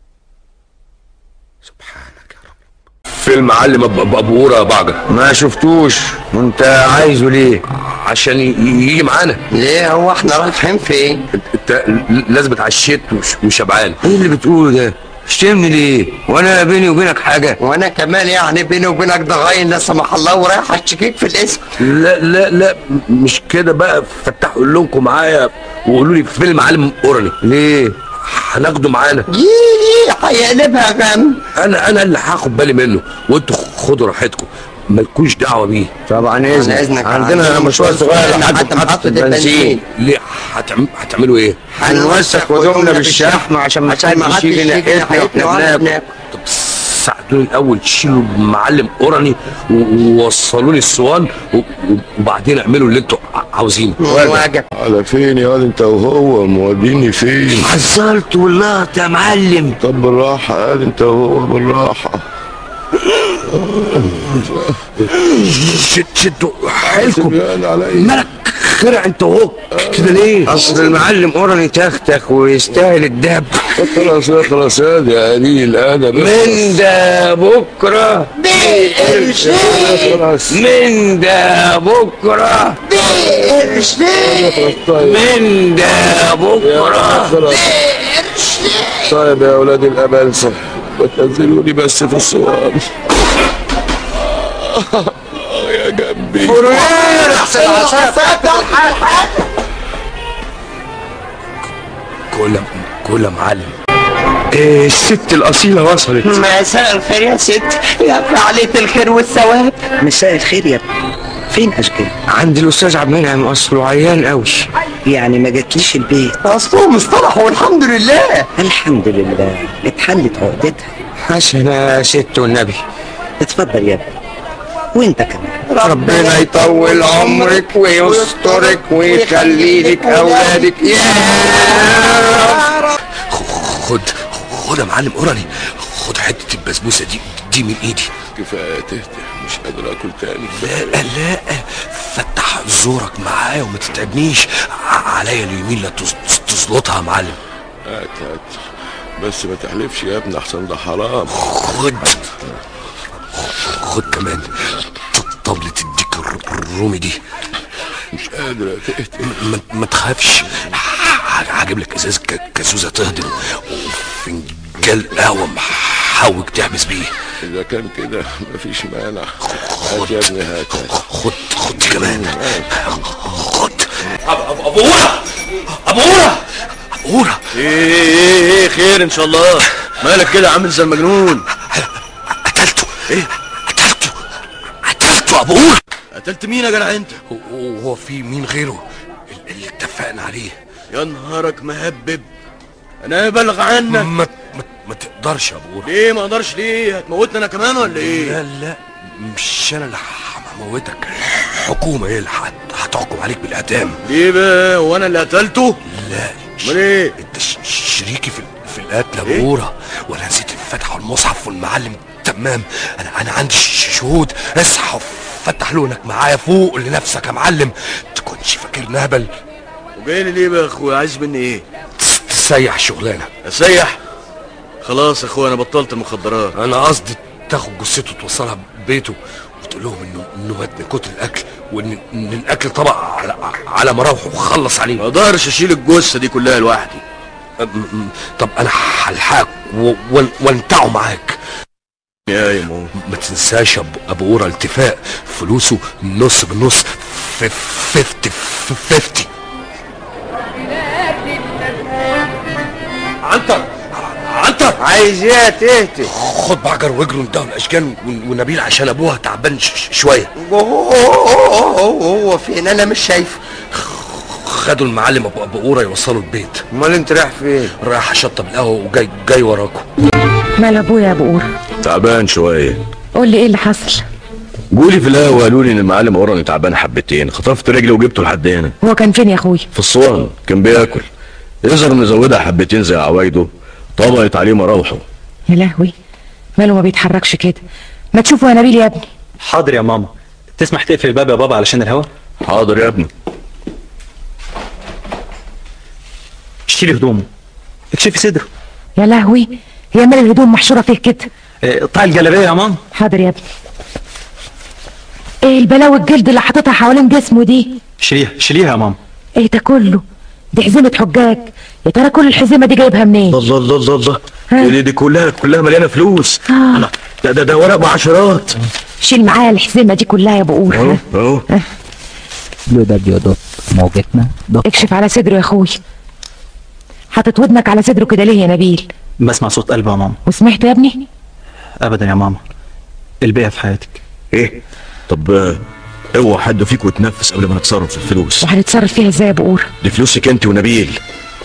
سبحانك يا رب. فيلم معلم ابو جوره يا بعجر. ما شفتوش. وانت عايزه ليه؟ عشان يجي معانا. ليه؟ هو احنا رايحين فين؟ انت لازم اتعشيت وشبعان. ايه اللي بتقوله ده؟ شتمني ليه؟ وانا بيني وبينك حاجه؟ وانا كمان يعني بيني وبينك ضغاين لا سمح الله، ورايح اشتكيك في الاسم. لا مش كده بقى. فتحوا لونكم معايا وقولوا لي فيلم معلم قرني. ليه؟ هناخده معانا. هيقلبها غم. انا اللي هاخد بالي منه، وانتوا خدوا راحتكم، مالكوش دعوه بيه. طبعا اذنك. عندنا مشروع صغير لحد محطه البنزين. ليه هتعملوا ايه؟ هنوسخ هدومنا بالشحم عشان ما حدش يجي ناحيتنا واحنا بناكل. طب ساعدوني الاول تشيلوا معلم قرني ووصلوني الصوان، وبعدين اعملوا اللي انتوا عاوزينه. على فين يا واد انت وهو؟ موديني فين؟ حصلت والله يا معلم. طب بالراحه يا انت وهو، بالراحه. شدوا حيلكم. مالك خرع انت وهو كده ليه؟ اصل المعلم قرني تختخ ويستاهل الدب. خلاص يا قليل انا من ده بكره من ده بكره من ده بكره. طيب يا اولاد الابلسه وتنزلوني بس في الصوان. يا جنبي كل يا معلم. الست الأصيلة وصلت. مساء الخير يا ست، يا فعلية الخير والثواب. مساء الخير يا ابني. فين اشجان؟ عند الأستاذ عبد المنعم، أصله عيان قوي. يعني ما جاتليش البيت؟ أصلهم اصطلحوا والحمد لله. الحمد لله، اتحلت عقدتها. حسنا يا ست والنبي. اتفضل يا ابني، وانت كمان. ربنا يطول عمرك ويسترك ويخلي لك أولادك يا رب. خد يا معلم قرني، خد حتة البسبوسة دي من ايدي. كفاية تهدى، مش قادر اكل تاني. لا فتح زورك معايا وما تتعبنيش. عليا اليمين لا تزلطها يا معلم. هات بس ما تحلفش يا ابني احسن ده حرام. خد كمان طبلة الديك الرومي دي. مش قادر تهدى. ما تخافش، هجيب لك ازاز كازوزة تهضم وفنجان قهوة محوج تحبس بيه. اذا كان كده مفيش مانع. هات يا ابني هات. خد كمان. خد. ابو هورة. ايه خير ان شاء الله؟ مالك كده عامل زي المجنون؟ قتلته ابو هورة. قتلت مين يا جدع انت؟ هو في مين غيره اللي اتفقنا عليه؟ يا نهارك مهبب، انا ابلغ عنك. ما تقدرش يا ابو هورة. ليه ما اقدرش؟ ليه هتموتني انا كمان ولا ايه؟ لا مش انا اللي هموتك، الحكومة هي اللي هتحكم عليك بالاعدام. ليه بقى؟ هو انا اللي قتلته؟ لا. امال ايه؟ انت شريكي في القتل يا ابو هورة. ولا نسيت الفتحة والمصحف والمعلم تمام. انا عندي شهود. اصحى فتح لونك معايا فوق لنفسك يا معلم، تكونش فاكرني هبل. وجاي لي ليه بقى يا اخويا؟ عايز مني ايه؟ تسيح الشغلانة. اسيح؟ خلاص يا اخويا انا بطلت المخدرات. انا قصدي تاخد جثته وتوصلها بيته وتقول لهم انه مات من كتر الاكل، وان الاكل طبق على مراوحه وخلص عليه. ما اقدرش اشيل الجثه دي كلها لوحدي. طب انا هلحقك وانتعه معاك. يا مو ما تنساش ابو هورة الاتفاق، فلوسه نص بالنص 50. عنتر عايز ايه يا تهتي؟ خد بعجر واجروا انتهوا الاشجان ونبيل عشان ابوها تعبان شويه. هو فين؟ انا مش شايفه. خدوا المعلم ابو هورة يوصلوا البيت. امال انت رايح فين؟ رايح اشطب القهوه وجاي وراكم. مال ابويا يا ابو هورة؟ تعبان شويه. قول لي ايه اللي حصل؟ جولي في القهوه قالوا لي ان المعلم قرني تعبان حبتين، خطفت رجلي وجبته لحد هنا. هو كان فين يا اخويا؟ في الصوان، كان بياكل. يظهر نزودها حبتين زي عوايده، طبقت عليه مراوحه. يا لهوي، ماله ما بيتحركش كده؟ ما تشوفه يا نبيل يا ابني. حاضر يا ماما. تسمح تقفل الباب يا بابا علشان الهوا؟ حاضر يا ابني. شيلي هدومه، اكشفي صدره. يا لهوي، هي مال الهدوم محشوره فيه كده؟ قطعي الجلابيه يا ماما. حاضر يا ابني. ايه البلاوي الجلد اللي حاططها حوالين جسمه دي؟ شيليها يا ماما. ايه ده كله؟ دي حزمه حجاج. يا ترى كل الحزمه دي جايبها منين؟ الله دي كلها مليانه فلوس. ده ورق بعشرات. شيل معايا الحزمه دي كلها يا ابو هورة. اهو ده بيضط موجتنا. اكشف على صدره يا اخوي. حاطط ودنك على صدره كده ليه يا نبيل؟ بسمع صوت قلبه يا ماما. وسمعت يا ابني؟ ابدا يا ماما، البيئة في حياتك. ايه؟ طب اوعى حد فيكم يتنفس قبل ما نتصرف في الفلوس. وهنتصرف فيها ازاي يا ابو هورة؟ دي فلوسك انت ونبيل،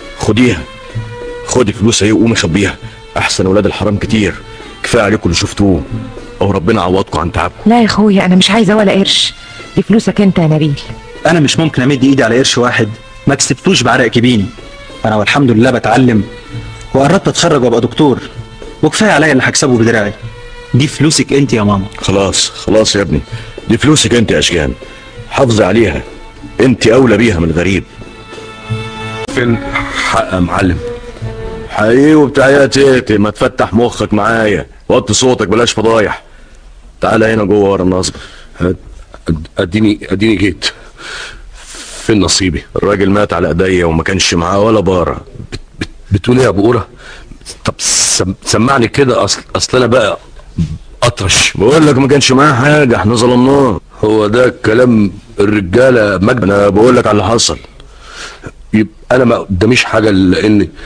خدي فلوس اهي وقومي خبيها، احسن ولاد الحرام كتير، كفايه عليكم اللي شفتوه، او ربنا عوضكم عن تعبكم. لا يا اخويا انا مش عايزه ولا قرش، دي فلوسك انت يا نبيل. انا مش ممكن امد ايدي على قرش واحد ما كسبتوش بعرق جبيني. انا والحمد لله بتعلم وقربت اتخرج وابقى دكتور، وكفايه عليا اللي هكسبه بدراعي. دي فلوسك انت يا ماما. خلاص يا ابني، دي فلوسك انت يا اشجان، حافظي عليها، انت اولى بيها من غريب. فين حق يا معلم؟ حقيقي وبتاع يا تيتي، ما تفتح مخك معايا، وطي صوتك بلاش فضايح. تعالى هنا جوه ورا النصب. اديني جيت. فين نصيبي؟ الراجل مات على ايديا وما كانش معاه ولا باره. بتقول ايه يا ابو هورة؟ طب سمعني كده، اصل انا بقى اطرش. بقول لك ما كانش معاه حاجه، احنا ظلمناه. هو ده كلام الرجاله مجد؟ انا بقول لك على اللي حصل. يبقى انا ما قداميش حاجه الا اني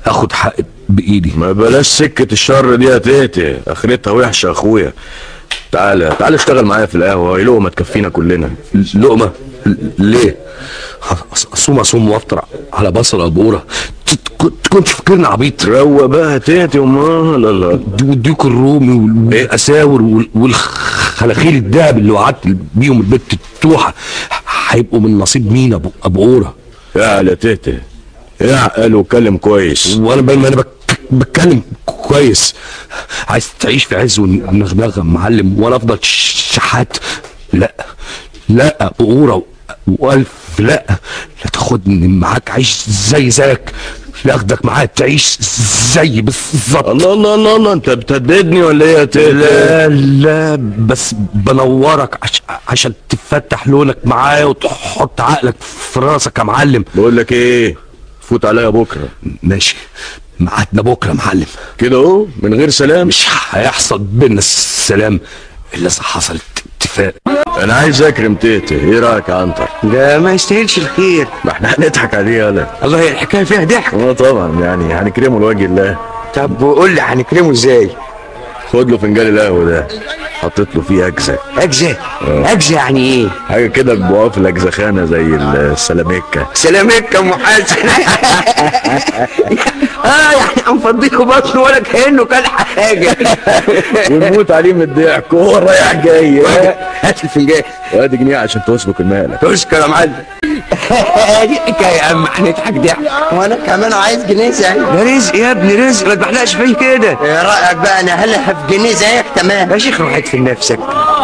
اخد حقي بايدي. ما بلاش سكة الشر دي يا تيتي، اخرتها وحشة يا اخويا. تعالى اشتغل معايا في القهوة، هي لقمة تكفينا كلنا. لقمة؟ ليه؟ اصوم وافطر على بصل قبورة؟ كنت فاكرني عبيط؟ روق بقى يا تيتي. امال الله، والديك الرومي والاساور والخلاخيل الدهب اللي وعدت بيهم البت التوحة هيبقوا من نصيب مين ابو قبورة؟ اعقل يا تيتي، اعقل واتكلم كويس. وانا بتكلم كويس. عايز تعيش في عز ونغنغه معلم وانا افضل شحات؟ لا قورة والف لا تاخدني معاك عيش زي ذاك، لا اخدك معاك تعيش زي بالظبط. الله انت بتهددني ولا ايه يا تيتي؟ لا بس بنورك عشان تفتح لونك معايا وتحط عقلك في راسك يا معلم. بقول لك ايه، فوت عليا بكره. ماشي، ميعادنا بكره يا معلم. كده اهو من غير سلام؟ مش هيحصل بينا السلام الا اذا حصل اتفاق. انا عايز اكرم تيتي، ايه رايك يا عنتر؟ ده ما يستاهلش الخير. ما احنا هنضحك عليه يالا. الله، هي الحكايه فيها ضحك؟ طبعا، يعني هنكرمه لوجه الله. طب وقول لي هنكرمه ازاي؟ خد له فنجان القهوه ده، حطيت له فيه اجزاء يعني ايه؟ حاجه كده بوقف الاجزخانه زي السلاميكه. سلاميكه ام حسن. يعني هنفضيكوا بطنه ولا كانه كان حاجه. ونموت عليه من الضحك وهو رايح جاي. هات الفنجان وادي جنيه عشان تسبك المقلب. تشكر يا معلم. دي حكايه يا عم، هنضحك ضحك. وانا كمان عايز جنيه زيك. ده رزق يا ابني، رزق، ما تبحلقش فيه كده. ايه رايك بقى انا هلح في جنيه زيك؟ تمام يا شيخ، روح في نفسك.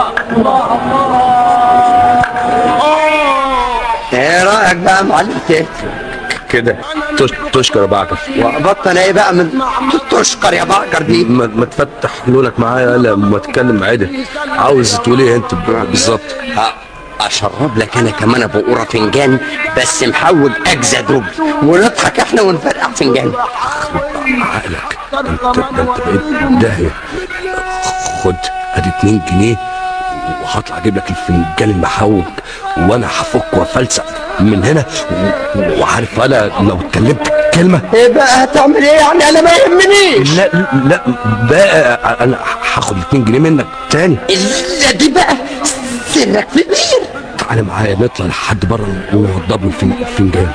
ايه رايك بقى يا معلم تيتي؟ كده تشكر يا بعكر. وبطل ايه بقى من تشكر يا بعكر دي؟ ما تفتح لونك معايا لما تتكلم عدل. عاوز تقول ايه انت بالظبط؟ اشرب لك انا كمان ابو قرة فنجان بس محول اجزا دبل، ونضحك احنا ونفرقع فنجان. عقلك انت بقيت داهيه. خد ادي 2 جنيه وهطلع اجيب لك الفنجان المحوج، وانا هفك وافلسع من هنا. وعارف انا لو اتكلمت كلمه ايه بقى هتعمل ايه يعني؟ انا ما يهمنيش. لا بقى انا هاخد 2 جنيه منك تاني. الا دي بقى سرك في بير. تعالى معايا نطلع لحد بره ونوضب له الفنجان.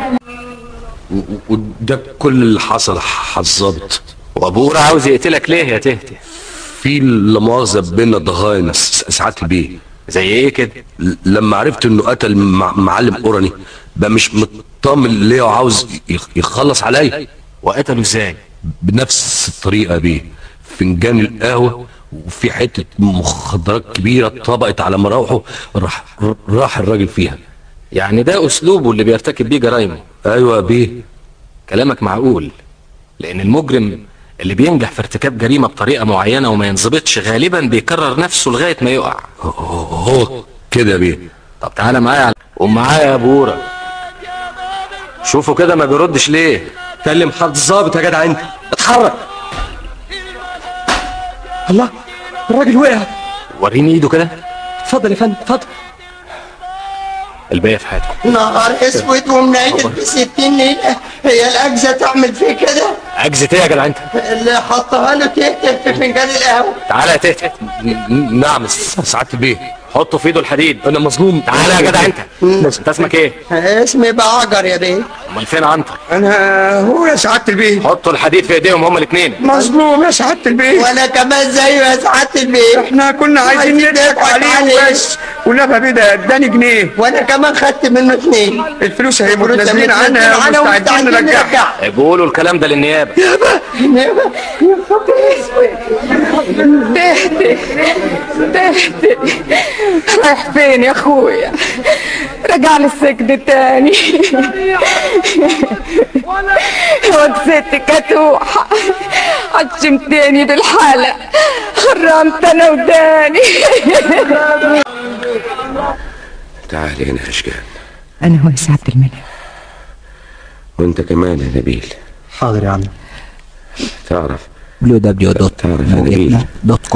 وده كل اللي حصل حظابط. وابوره عاوز يقتلك ليه يا تهتي؟ في لا مؤاخذه بينا ضغاينه ساعات بيه. زي ايه كده؟ لما عرفت انه قتل معلم قرني بقى مش مطمن ليه وعاوز يخلص عليا. وقتله ازاي؟ بنفس الطريقه بيه. فنجان القهوه وفي حته مخدرات كبيره اتطبقت على مراوحه، راح الراجل فيها. يعني ده اسلوبه اللي بيرتكب بيه جرايمه؟ ايوه بيه. كلامك معقول، لان المجرم اللي بينجح في ارتكاب جريمه بطريقه معينه وما ينضبطش غالبا بيكرر نفسه لغايه ما يقع. هو كده بيه. طب تعالى معايا. قوم معايا يا ابوره. شوفوا كده ما بيردش ليه؟ كلم حد الظابط يا جدع انت. اتحرك. الله، الراجل وقع. وريني ايده كده. اتفضل يا فندم، اتفضل. الباقي في حياتكم. نهار اسود ومنيل ب60 ليله. هي الاجزه تعمل فيه كده؟ اجزه ايه يا جدع انت؟ اللي حطها له تهته في فنجان القهوه. تعالى يا تهته. نعم سعادة البيه. حطه في ايده الحديد. انا مظلوم. تعالى يا جدع انت. انت اسمك ايه؟ اسمي بعجر يا بيه. امال فين عنتر؟ انا هو يا سعاده البيه. حطوا الحديد في ايديهم هما الاثنين. مظلوم يا سعاده البيه. وانا كمان زيه يا سعاده البيه. احنا كنا عايزين نضحك عليه بس، والنبي بيه اداني جنيه. وانا كمان خدت منه 2. الفلوس اهي متنازلين عنها ومستعدين نرجعها. بيقولوا الكلام ده للنيابه. نيابه يا خاطر اسود. تهتي رايح فين يا اخويا؟ رجع للسجن تاني. واد ست كتوحة عشمتني بالحلق، حرمت انا وداني. تعالي هنا يا اشجان. انا هو سعادة المنعم. وانت كمان يا نبيل. حاضر يا عم. تعرف www.موجتنا.com.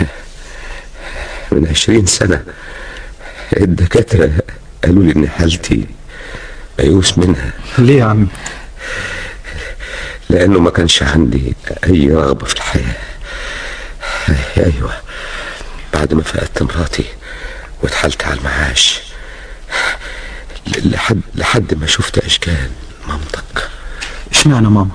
من 20 سنة الدكاترة قالوا لي ان حالتي ميؤوس منها. ليه يا عم؟ لأنه ما كانش عندي أي رغبة في الحياة. أيوة، بعد ما فقدت مراتي واتحلت على المعاش لحد ما شفت أشكال مامتك. اشمعنى ماما؟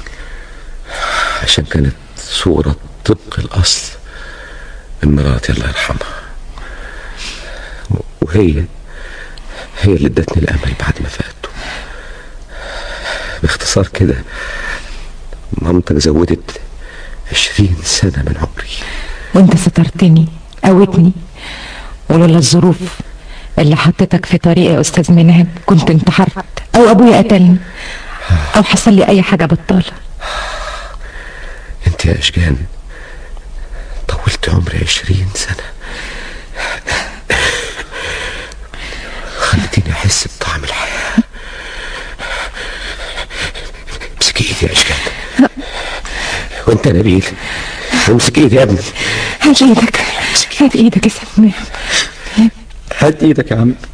عشان كانت صورة طبق الأصل من مراتي الله يرحمها، وهي اللي ادتني الأمل بعد ما فقدته. باختصار كده مامتك زودت 20 سنة من عمري. وانت سترتني قوتني، ولولا الظروف اللي حطتك في طريق يا استاذ منعم كنت انتحرت او ابويا قتلني او حصل لي اي حاجة بطالة. انت يا اشجان طولت عمري 20 سنة، خلتيني احس بطعم الحياة. امسكي ايدي يا اشجان. وانت نبيل امسك ايدي يا ابني. هات ايدك، هات ايدك يا سلمان، هات ايدك يا عم.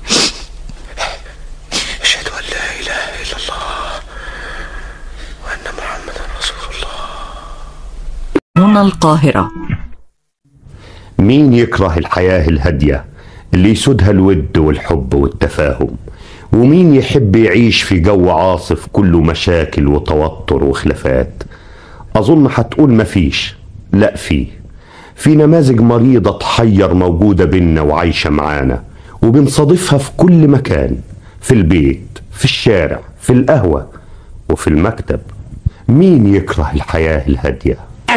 اشهد ان لا اله الا الله وان محمدا رسول الله. هنا القاهرة. مين يكره الحياة الهادية اللي يسودها الود والحب والتفاهم؟ ومين يحب يعيش في جو عاصف كله مشاكل وتوتر وخلافات؟ أظن هتقول مفيش. لا، في نماذج مريضة تحير موجودة بينا وعايشة معانا، وبنصادفها في كل مكان، في البيت، في الشارع، في القهوة، وفي المكتب. مين يكره الحياة الهادية؟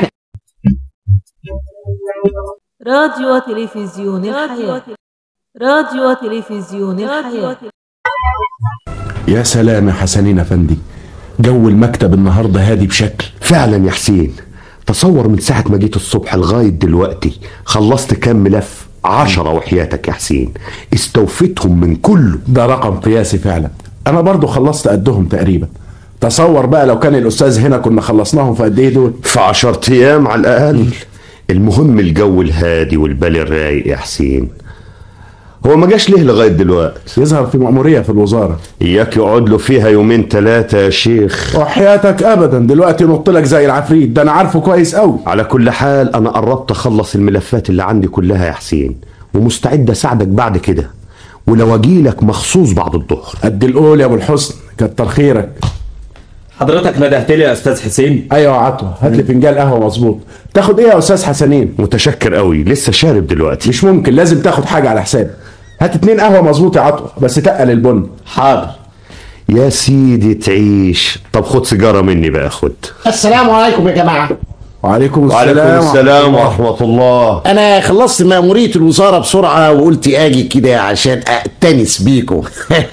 راديو وتلفزيون الحياة. راديو وتلفزيون الحياة. يا سلام يا حسنين افندي، جو المكتب النهارده هادي بشكل. فعلا يا حسين، تصور من ساعة ما جيت الصبح لغاية دلوقتي خلصت كام ملف؟ 10 وحياتك يا حسين، استوفيتهم من كله. ده رقم قياسي فعلا، انا برضو خلصت قدهم تقريبا. تصور بقى لو كان الاستاذ هنا كنا خلصناهم في قد ايه دول؟ في 10 ايام على الاقل. المهم الجو الهادي والبال الرايق يا حسين. هو ما جاش ليه لغايه دلوقتي؟ يظهر في مأمورية في الوزارة. اياك يقعد له فيها 2-3 يا شيخ. وحياتك ابدا، دلوقتي نط لك زي العفريت، ده انا عارفه كويس قوي. على كل حال انا قربت اخلص الملفات اللي عندي كلها يا حسين، ومستعد اساعدك بعد كده، ولو اجيلك مخصوص بعد الظهر. قد القول يا ابو الحسن، كتر خيرك. حضرتك ندهت لي يا استاذ حسين؟ ايوه يا عطوه، هات لي فنجان قهوه مظبوط. تاخد ايه يا استاذ حسنين؟ متشكر قوي، لسه شارب دلوقتي. مش ممكن، لازم تاخد حاجه على حسابي. هات 2 قهوه مظبوط يا عطوه، بس تقل البن. حاضر يا سيدي تعيش. طب خد سيجاره مني بقى، خد. السلام عليكم يا جماعه. وعليكم السلام ورحمه الله. انا خلصت مأمورية الوزارة بسرعة وقلت اجي كده عشان اأتنس بيكم.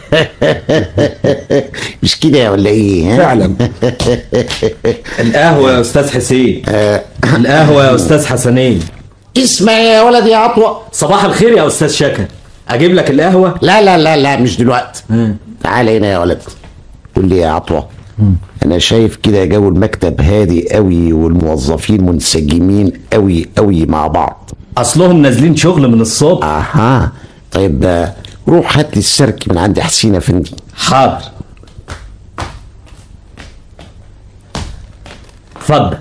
مش كده ولا ايه؟ فعلا. القهوة يا استاذ حسين. القهوة يا استاذ حسنين. اسمع يا ولد يا عطوة. صباح الخير يا استاذ شكا، اجيب لك القهوة؟ لا لا لا لا، مش دلوقتي. تعال هنا يا ولد. قول لي يا عطوة، انا شايف كده جو المكتب هادي قوي والموظفين منسجمين قوي قوي مع بعض. اصلهم نازلين شغل من الصبح. اها، طيب روح هات لي السرك من عند حسين افندي. حاضر. اتفضل.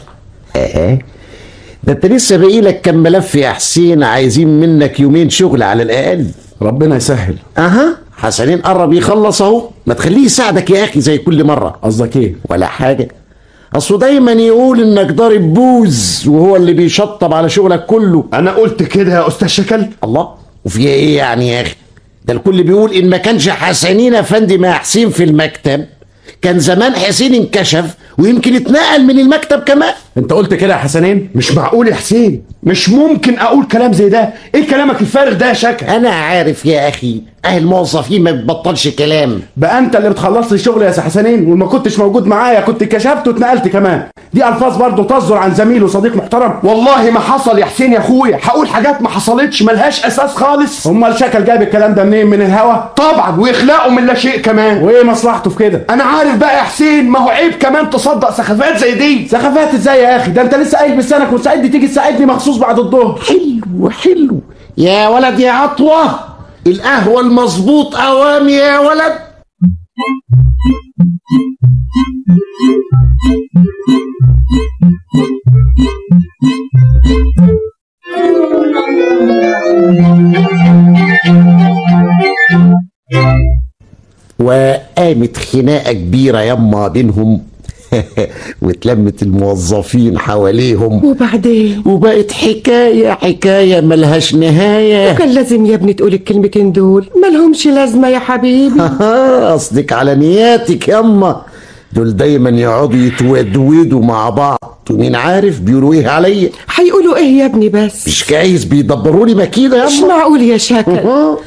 ده انت لسه باقي لك كام ملف يا حسين، عايزين منك 2 شغل على الاقل. ربنا يسهل. حسنين قرب يخلص اهو، ما تخليه يساعدك يا اخي زي كل مره. قصدك ايه؟ ولا حاجه، اصله دايما يقول انك ضارب بوز وهو اللي بيشطب على شغلك كله. انا قلت كده يا استاذ شكل؟ الله، وفي ايه يعني يا اخي؟ ده الكل بيقول ان ما كانش حسنين افندي مع حسين في المكتب كان زمان حسين انكشف ويمكن اتنقل من المكتب كمان. انت قلت كده يا حسنين؟ مش معقول يا حسين، مش ممكن اقول كلام زي ده. ايه كلامك الفارغ ده يا شكا؟ انا عارف يا اخي، الموظفين ما بتبطلش كلام. بقى انت اللي بتخلص لي الشغل يا حسنين، وما كنتش موجود معايا كنت كشفت واتنقلت كمان. دي الفاظ برضه تصدر عن زميل وصديق محترم. والله ما حصل يا حسين يا اخويا، هقول حاجات ما حصلتش ملهاش اساس خالص. امال شكل جايب الكلام ده منين؟ من الهوا طبعا، واخلاقه من لا شيء كمان. وايه مصلحته في كده؟ انا عارف بقى يا حسين، ما هو عيب كمان تصدق سخافات زي دي. سخافات ازاي يا اخي؟ ده انت لسه قايل بلسانك مستعد تيجي تساعدني مخصوص بعد الظهر. حلو حلو يا ولد يا عطوه، القهوه المظبوط اوام يا ولد. خناقه كبيره يما بينهم واتلمت الموظفين حواليهم، وبعدين وبقت حكايه ملهاش نهايه. وكان لازم يا ابني تقول الكلمتين دول، مالهمش لازمه يا حبيبي. قصدك على نياتك يما، دول دايما يقعدوا يتودودوا مع بعض، ومين عارف بيقولوا ايه عليا. هيقولوا ايه يا ابني بس؟ مش جايز بيدبروا لي مكيده يما. مش معقول يا شاكر.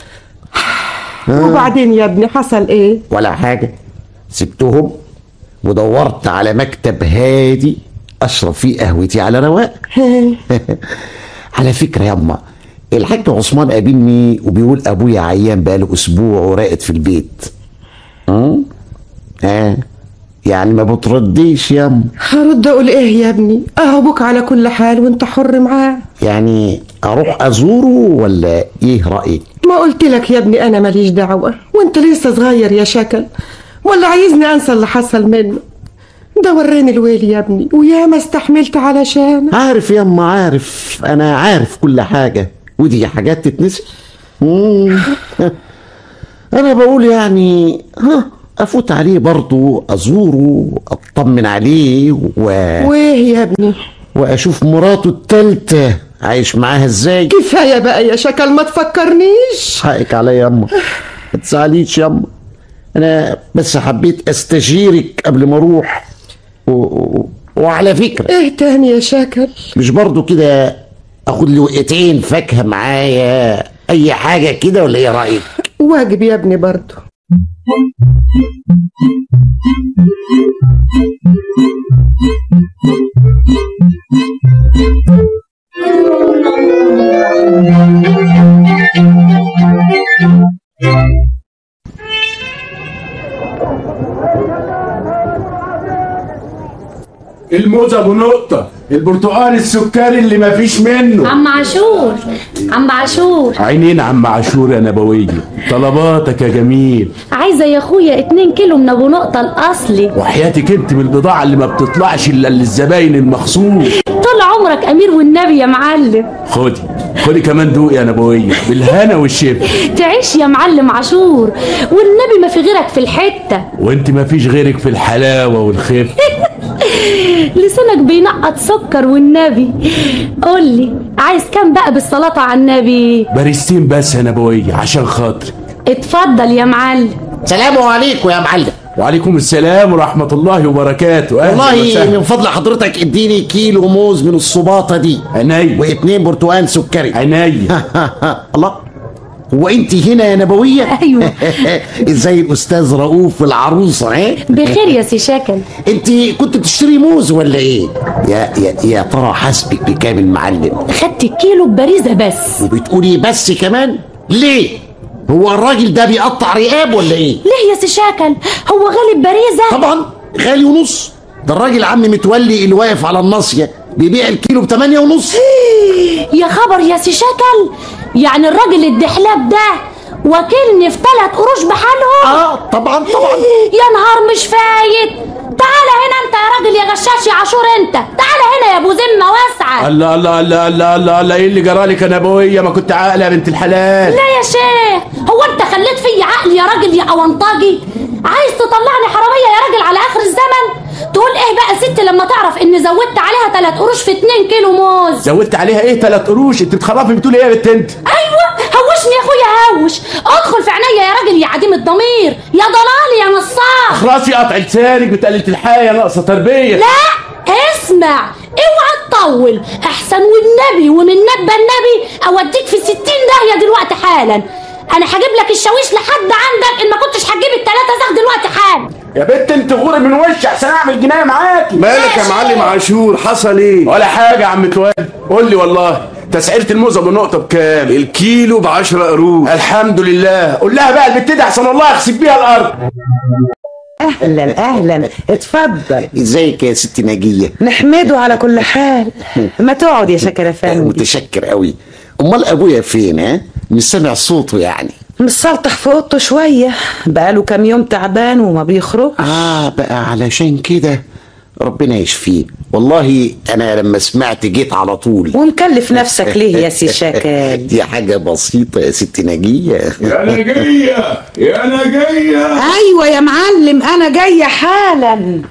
وبعدين يا ابني حصل ايه؟ ولا حاجه، سبتهم ودورت على مكتب هادي اشرب فيه قهوتي على رواق. على فكره يما، الحاج عثمان قابلني وبيقول ابويا عيان بقاله اسبوع وراقد في البيت. يعني ما بترديش يما؟ هرد اقول ايه يا ابني؟ ابوك على كل حال وانت حر معاه. يعني اروح ازوره ولا ايه رايك؟ ما قلت لك يا ابني انا ماليش دعوه، وانت لسه صغير يا شكل، ولا عايزني انسى اللي حصل منه؟ ده وراني الويل يا ابني، ويا ما استحملت علشان. عارف يما، عارف، انا عارف كل حاجه، ودي حاجات تتنسي. انا بقول يعني افوت عليه برضو، ازوره، اطمن عليه وايه يا ابني؟ واشوف مراته التالتة عايش معاها ازاي. كفايه بقى يا شكل، ما تفكرنيش. حقك عليا يما، ما تزعليش يما، انا بس حبيت استشيرك قبل ما اروح. وعلى فكره، ايه تاني يا شكل؟ مش برضو كده اخد لي وقتين فاكهه معايا، اي حاجه كده، ولا ايه رايك؟ واجب يا ابني برضو. الموز ابو نقطة، البرتقال السكري اللي مفيش منه. عم عاشور، عم عاشور. عينين عم عاشور يا نبوية، طلباتك يا جميل. عايزة يا اخويا 2 كيلو من ابو نقطة الاصلي. وحياتك انت من البضاعة اللي ما بتطلعش الا للزباين المخصوص. طول عمرك امير والنبي يا معلم. خدي كمان دوق يا نبوية، بالهنا والشفا. تعيش يا معلم عاشور، والنبي ما في غيرك في الحتة. وانت ما فيش غيرك في الحلاوة والخف. لسانك بينقط سكر والنبي. قولي عايز كام بقى بالصلاة على النبي؟ باريستين بس يا نبوية عشان خاطري. اتفضل يا معلم. سلام عليكم يا معلم. وعليكم السلام ورحمة الله وبركاته. والله من فضل حضرتك اديني كيلو موز من الصباطة دي. عينيا. و2 برتقال سكري. عينيا. الله، هو انت هنا يا نبوية؟ ايوه. ازاي الاستاذ رؤوف والعروسة؟ بخير يا سي شاكل. انت كنت بتشتري موز ولا ايه؟ يا ترى حاسبك بكام المعلم؟ خدت الكيلو ببريزة بس. وبتقولي بس كمان؟ ليه؟ هو الراجل ده بيقطع رقاب ولا ايه؟ ليه يا سي شاكل؟ هو غالي ببريزة؟ طبعا غالي ونص، ده الراجل عم متولي اللي واقف على الناصية بيبيع الكيلو ب8 ونص. يا خبر يا سي شاكل، يعني الراجل الدحلاب ده واكلني في 3 قروش بحالهم؟ طبعا. يا نهار مش فايت. تعالى هنا انت يا راجل يا غشاش يا عاشور، انت تعالى هنا يا ابو ذمه واسعه. الله الله الله الله الله الله، ايه اللي جرالك يا نبويه؟ ما كنت عاقله يا بنت الحلال. لا يا شيخ، هو انت خليت فيا عقل يا راجل يا اونطاجي؟ عايز تطلعني حراميه يا راجل على اخر الزمن؟ تقول ايه بقى ست لما تعرف اني زودت عليها 3 قروش في 2 كيلو موز؟ زودت عليها ايه 3 قروش؟ انت بتخرفي بتقولي ايه يا بنت انت؟ ايوه هوشني يا اخويا هوش، ادخل في عينيا يا راجل يا عديم الضمير، يا ضلالي يا نصاب. اخرسي قطع لسانك، بتقللت الحياه ناقصه تربيه. لا اسمع، اوعى تطول احسن والنبي ومن نبى النبي اوديك في 60 داهيه دلوقتي حالا. انا هجيب لك الشاويش لحد عندك ان ما كنتش هتجيب ال3 زغ دلوقتي حالا. يا بنت انت غوري من وشي احسن اعمل جنايه معاكي. مالك يا معلم عاشور؟ حصل ايه؟ ولا حاجه يا عم تواد. قول لي والله تسعيره الموز ابو نقطه بكام؟ الكيلو ب10 قروش. الحمد لله. قول لها بقى البت دي احسن والله اخسب بيها الارض. اهلا اتفضل. ازيك يا ست نجيه؟ نحمده على كل حال. ما تقعد يا شاكر افندي. متشكر قوي. امال ابويا فين؟ مش سامع صوته يعني. متسلطح في اوضته شويه، بقاله كام يوم تعبان وما بيخرجش. بقى علشان كده. ربنا يشفيه. والله انا لما سمعت جيت على طول. ومكلف نفسك ليه يا سي شاكر؟ دي حاجة بسيطة يا ست نجية. يا نجية يا نجية. ايوه يا معلم انا جاية حالا.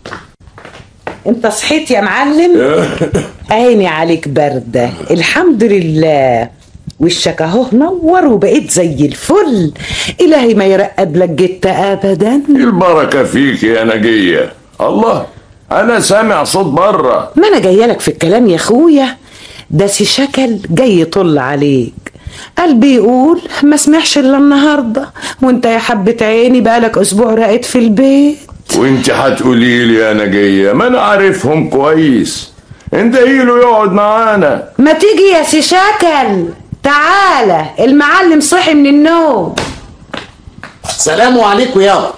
انت صحيت يا معلم؟ عيني عليك باردة الحمد لله. وشك اهو نور وبقيت زي الفل. الهي ما يرقد لك جت ابدا. البركة فيك يا نجية. الله انا سامع صوت بره. ما انا جايه لك في الكلام يا اخويا. ده سي شكل جاي يطل عليك. قلبي يقول ما سمعش الا النهارده، وانت يا حبة عيني بقالك اسبوع راقد في البيت. وانت هتقولي لي يا نجية ما انا عارفهم كويس. انت له يقعد معانا. ما تيجي يا سي شكل تعالى المعلم صحي من النوم. السلام عليكم يابا.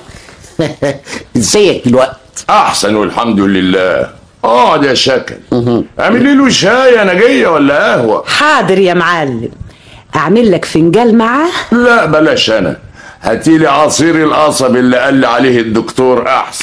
ازيك دلوقتي؟ احسن والحمد لله. اقعد يا شكل. اعملي له شاي يا نجية ولا قهوة؟ حاضر يا معلم. اعمل لك فنجان معاه؟ لا بلاش انا. هاتيلي عصير القصب اللي قال لي عليه الدكتور احسن.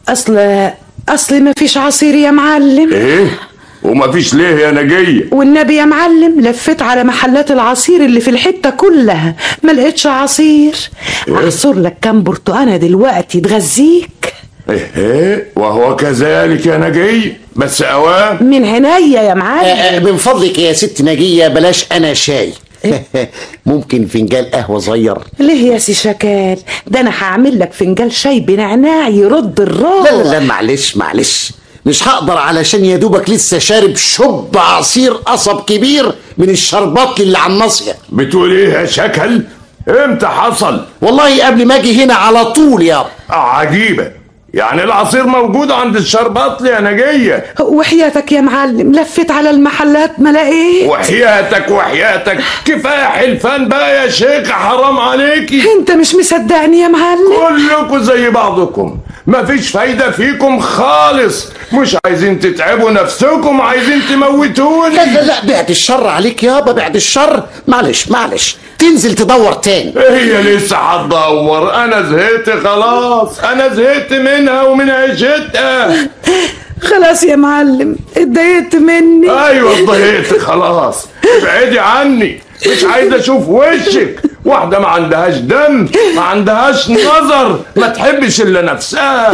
اصل ما فيش عصير يا معلم. ايه؟ وما فيش ليه يا نجية؟ والنبي يا معلم لفيت على محلات العصير اللي في الحتة كلها ما لقيتش عصير. اعصر لك كام برتقانة دلوقتي تغذيك. ايه وهو كذلك يا نجية بس اوام. من عينيا يا معلم. من فضلك يا ست نجية بلاش انا شاي. ممكن فنجان قهوة صغير؟ ليه يا سي شكال؟ ده انا هعمل لك فنجان شاي بنعناع يرد الروح. لا معلش مش هقدر علشان يا دوبك لسه شارب شب عصير قصب كبير من الشربات اللي على الناصية. بتقول ايه يا شكل؟ امتى حصل؟ والله قبل ما اجي هنا على طول يابا. عجيبة يعني العصير موجود عند الشربات يا نجية. وحياتك يا معلم لفيت على المحلات ما لقيت. وحياتك كفاية حلفان بقى يا شيخ حرام عليكي. انت مش مصدقني يا معلم. كلكم زي بعضكم مفيش فايدة فيكم خالص. مش عايزين تتعبوا نفسكم عايزين تموتوني. لا بعد الشر عليك يابا بعد الشر. معلش تنزل تدور تاني. هي لسه هتدور؟ انا زهقت خلاص. انا زهقت منها ومن عيشتها. خلاص يا معلم اتضايقت مني. ايوه اتضايقت خلاص. ابعدي عني مش عايز اشوف وشك. واحدة ما عندهاش دم ما عندهاش نظر ما تحبش الا نفسها.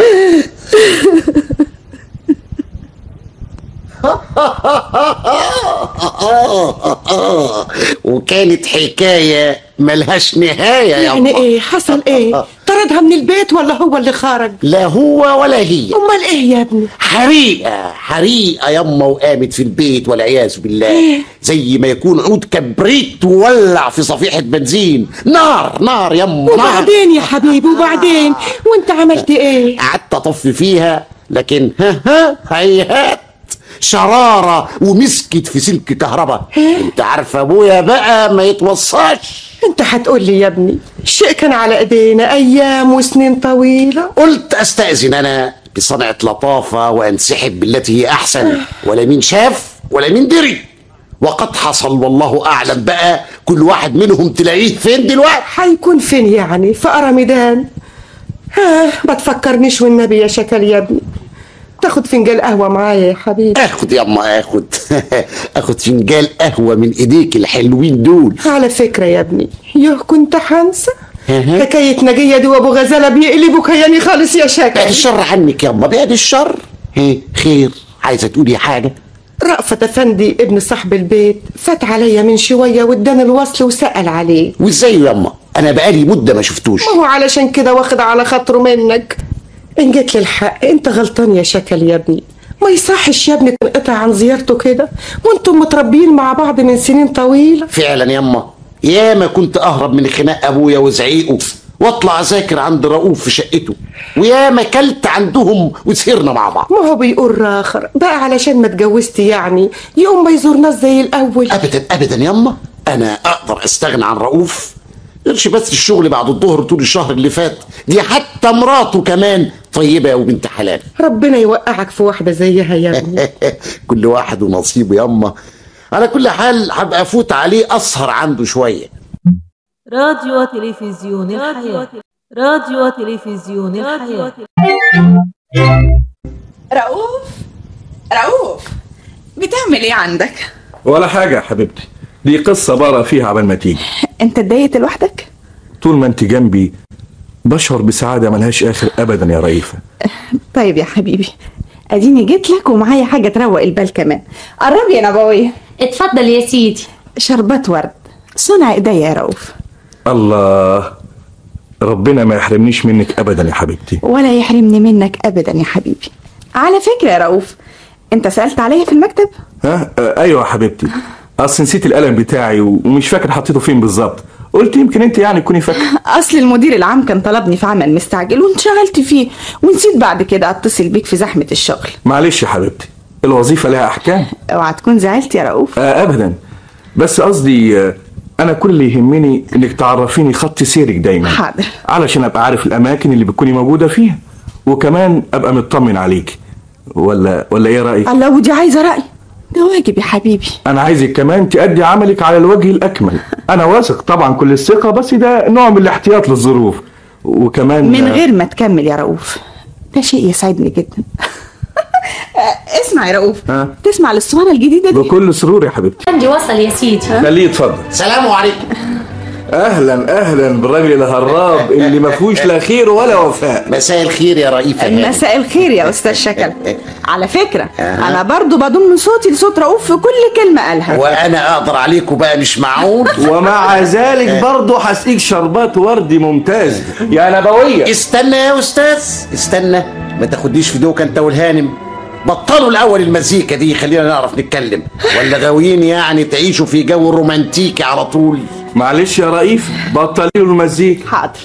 وكانت حكاية ملهاش نهاية يا يعني ايه حصل ايه؟ طردها من البيت ولا هو اللي خرج؟ لا هو ولا هي. امال ايه يا ابني؟ حريقة يما وقامت في البيت والعياذ بالله. زي ما يكون عود كبريت وولع في صفيحة بنزين. نار يما. وبعدين يا حبيبي وبعدين وانت عملت ايه؟ قعدت اطفي فيها لكن هيهات شرارة ومسكت في سلك كهرباء. انت عارفه ابويا بقى ما يتوصاش. انت هتقول لي يا ابني الشيء كان على ايدينا ايام وسنين طويلة. قلت استأذن انا بصنعة لطافة وانسحب بالتي هي احسن. ولا مين شاف ولا مين دري. وقد حصل والله اعلم بقى كل واحد منهم تلاقيه فين دلوقتي. هيكون فين يعني؟ في قرميدان. ما تفكرنيش والنبي يا شكل يا ابني. تاخد فنجان قهوة معايا يا حبيبي؟ اخد ياما اخد فنجان قهوة من ايديك الحلوين دول. على فكرة يا ابني كنت هنسى حكاية نجية دي وابو غزالة بيقلبوا كياني خالص يا شكل. بعد الشر عنك ياما بعد الشر. خير عايزة تقولي حاجة؟ رأفت افندي ابن صاحب البيت فات عليا من شوية واداني الوصل وسأل عليه. وازاي ياما؟ انا بقالي مدة ما شفتوش. ما هو علشان كده واخد على خاطره منك. ان جيت للحق انت غلطان يا شكل يا ابني. ما يصحش يا ابني تنقطع عن زيارته كده وانتم متربيين مع بعض من سنين طويلة. فعلا ياما ياما كنت اهرب من خناق ابويا وزعيقه واطلع اذاكر عند رؤوف في شقته. وياما كلت عندهم وسهرنا مع بعض. ما هو بيقول راخر بقى علشان ما اتجوزت يعني يقوم ما يزورناش زي الاول. ابدا ياما انا اقدر استغنى عن رؤوف. قرش بس الشغل بعد الظهر طول الشهر اللي فات. دي حتى مراته كمان طيبة وبنت حلال. ربنا يوقعك في واحدة زيها يا ابني. كل واحد ونصيبه ياما. على كل حال هبقى افوت عليه اسهر عنده شوية. راديو تلفزيون الحياة. راديو تلفزيون الحياة. رؤوف بتعمل ايه عندك؟ ولا حاجة يا حبيبتي، دي قصة بقرا فيها عبال ما تيجي. انت اتضايقت لوحدك؟ طول ما انت جنبي بشعر بسعادة ملهاش آخر أبدا يا رئيفة. طيب يا حبيبي، اديني جيت لك ومعايا حاجة تروق البال كمان. قربي يا نبوية. اتفضل يا سيدي. شربات ورد صنع ايديا يا رؤوف. الله، ربنا ما يحرمنيش منك أبدا يا حبيبتي. ولا يحرمني منك ابدا يا حبيبي. على فكرة يا رؤوف، انت سألت عليا في المكتب؟ أيوة يا حبيبتي، أصل نسيت القلم بتاعي ومش فاكر حطيته فين بالظبط، قلت يمكن انت يعني تكوني فاكره. اصل المدير العام كان طلبني في عمل مستعجل وانشغلت فيه ونسيت بعد كده اتصل بيك في زحمة الشغل. معلش يا حبيبتي، الوظيفة لها أحكام. اوعى تكون زعلت يا رؤوف. أبدا، بس قصدي أنا كل اللي يهمني إنك تعرفيني خط سيرك دايما. حاضر. علشان أبقى عارف الأماكن اللي بتكوني موجودة فيها، وكمان أبقى مطمن عليك. ولا إيه رأيك؟ الله، ودي عايزة رأي، ده واجب يا حبيبي. أنا عايزك كمان تأدي عملك على الوجه الأكمل. أنا واثق طبعا كل الثقة، بس ده نوع من الاحتياط للظروف. وكمان من غير ما تكمل يا رؤوف، ده شيء يسعدني جدا. اسمع يا رؤوف، تسمع للصوانة الجديدة دي؟ بكل سرور يا حبيبتي. عندي وصل يا سيدي. خليه يتفضل. سلام عليكم. اهلا بالراجل الهراب اللي ما فيهوش لا خير ولا وفاء. مساء الخير يا رئيفة. مساء الخير يا استاذ شكل. على فكرة انا برضو بضم صوتي لصوت رؤوف في كل كلمة قالها. وانا اقدر عليكم بقى، مش معقول. ومع ذلك برضو هسقيك شربات وردي ممتاز يا نبوية. استنى يا استاذ، استنى، ما تاخدنيش في دوكا انت والهانم. بطلوا الاول المزيكا دي، خلينا نعرف نتكلم. ولا غاويين يعني تعيشوا في جو رومانتيكي على طول؟ معلش يا رئيف، بطلوا المزيكا. حاضر.